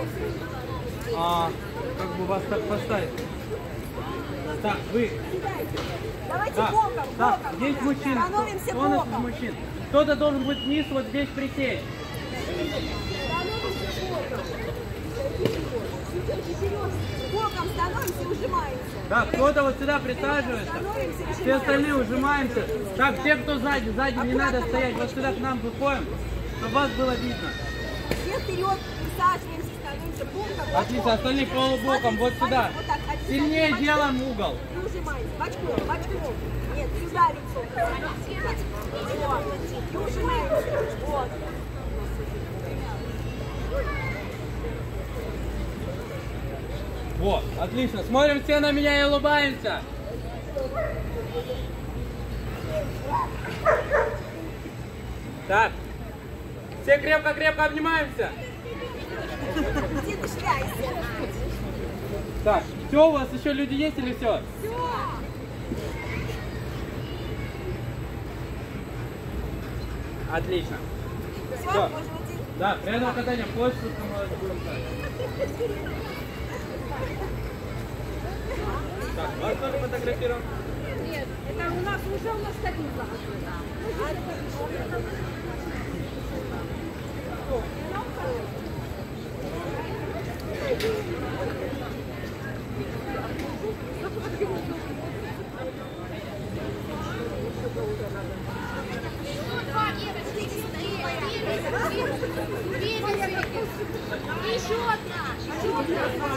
А, как бы вас так поставить? Так, вы. Давайте Так, боком, так, боком. здесь мужчина. Становимся Кто у нас из боком. мужчин? Кто-то должен быть вниз, вот здесь присесть. Боком становимся и ужимаемся. Так, кто-то вот сюда присаживается. Становимся и Все остальные ужимаемся. Так, те, кто сзади, сзади не надо стоять. Вот сюда к нам выходим, чтобы вас было видно. Все вперед, присаживаемся, становимся боком. Отлично, остальные полубоком, вот сюда. Вот так, один Сильнее бочком. делаем угол. И ужимаемся. Бочком, бочком. Нет, сюда лицо. Вот. И ужимаемся. Вот. Вот, отлично. Смотрим все на меня и улыбаемся. Так. Все крепко-крепко обнимаемся. Иди ты шляйся. Так, все, у вас еще люди есть или все? Отлично. Все, Всё. можем идти. Да, приятного катания. Хочешь, что мы будем так. Так, вас тоже фотографируем. Нет, это у нас уже у нас такие Еще одна.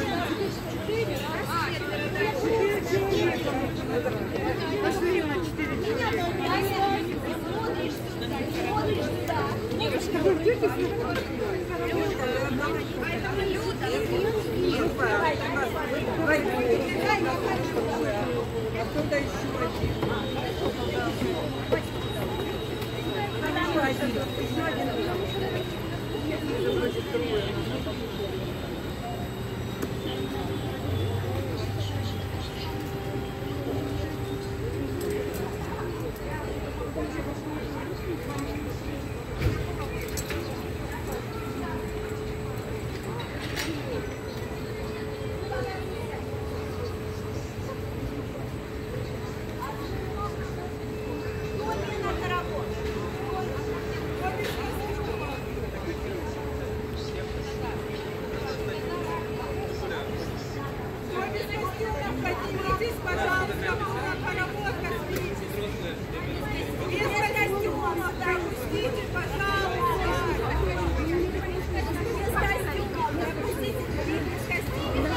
Поднимитесь, пожалуйста, поработка с физическим. Без костюма, пропустите, пожалуйста. Без костюма, пропустите, без костюма.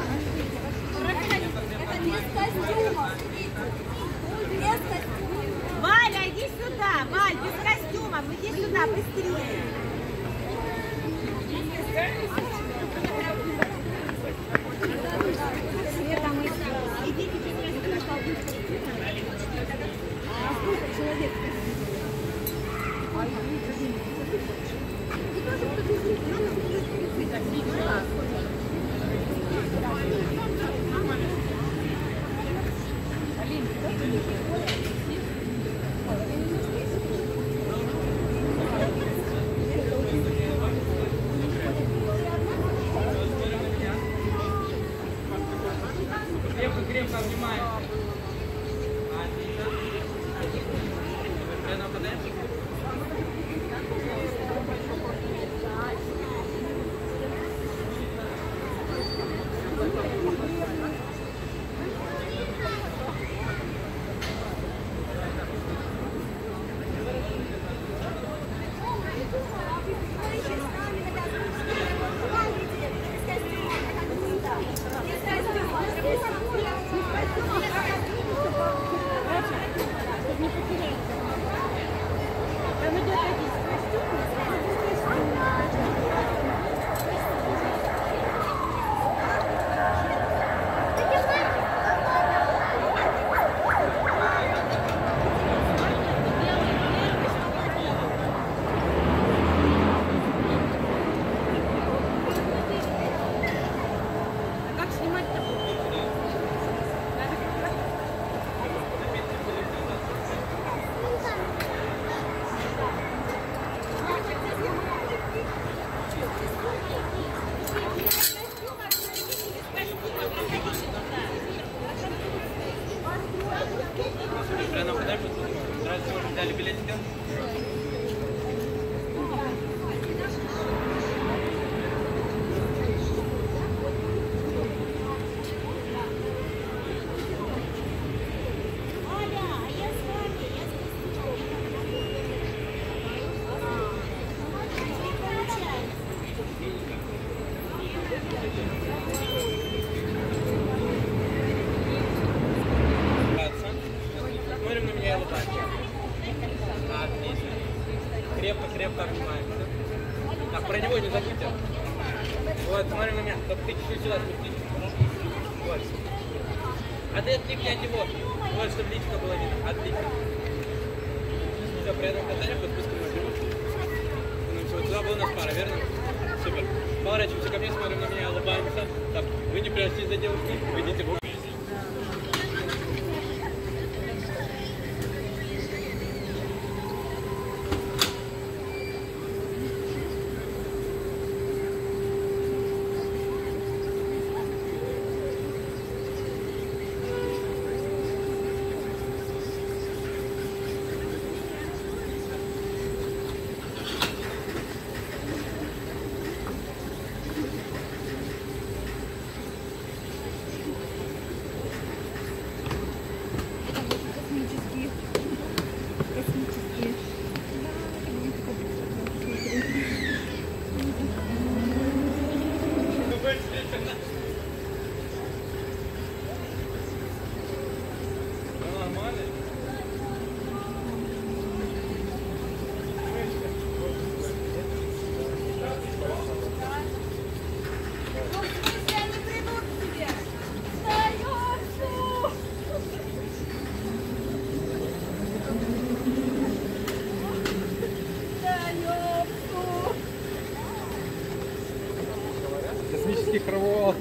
Это без костюма. Без костюма. Валя, иди сюда, Валь, без костюмов, иди сюда, быстрее. Крепко-крепко обнимаем. Отлично. Приятного катания. Давай нам подай, здравствуйте, может, взяли билетики? Смотрим на меня и улыбаемся. Отлично. Крепко-крепко обнимаемся. Так, про него не забудьте. Вот, смотрим на меня. Только ты чуть-чуть сюда спустись. Вот. А ты отлипни от него. Вот, чтобы личико было видно. Отлично. Все, приятного катания, подписка на живот. Ну все, сюда была у нас пара, верно? Супер. Поворачиваемся ко мне, смотрим на меня, улыбаемся. Так, вы не прячетесь за девушкой, вы идите в космический хоровод.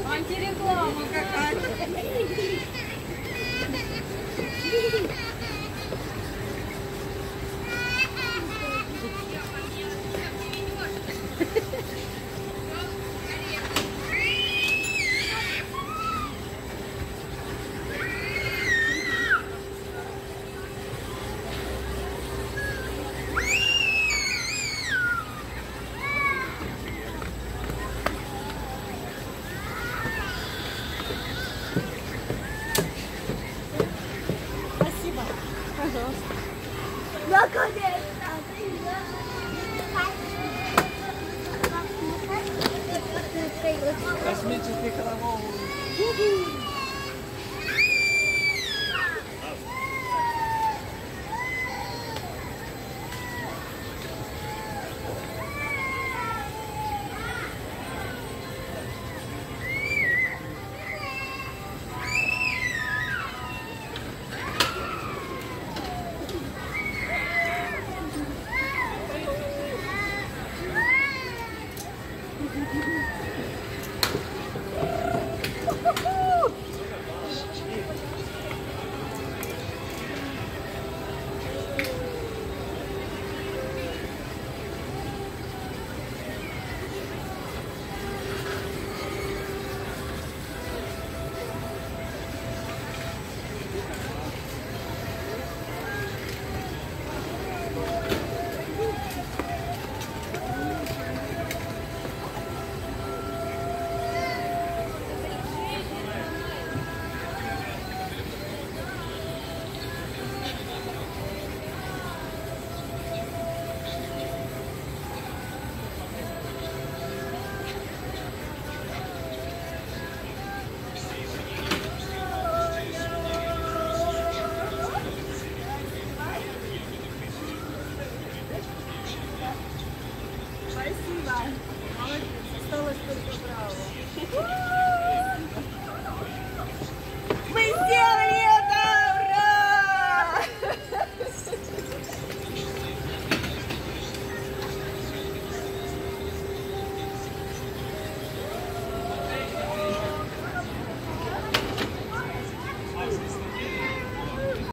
Антиреклама какая-то. Наконец-то! Космический караван.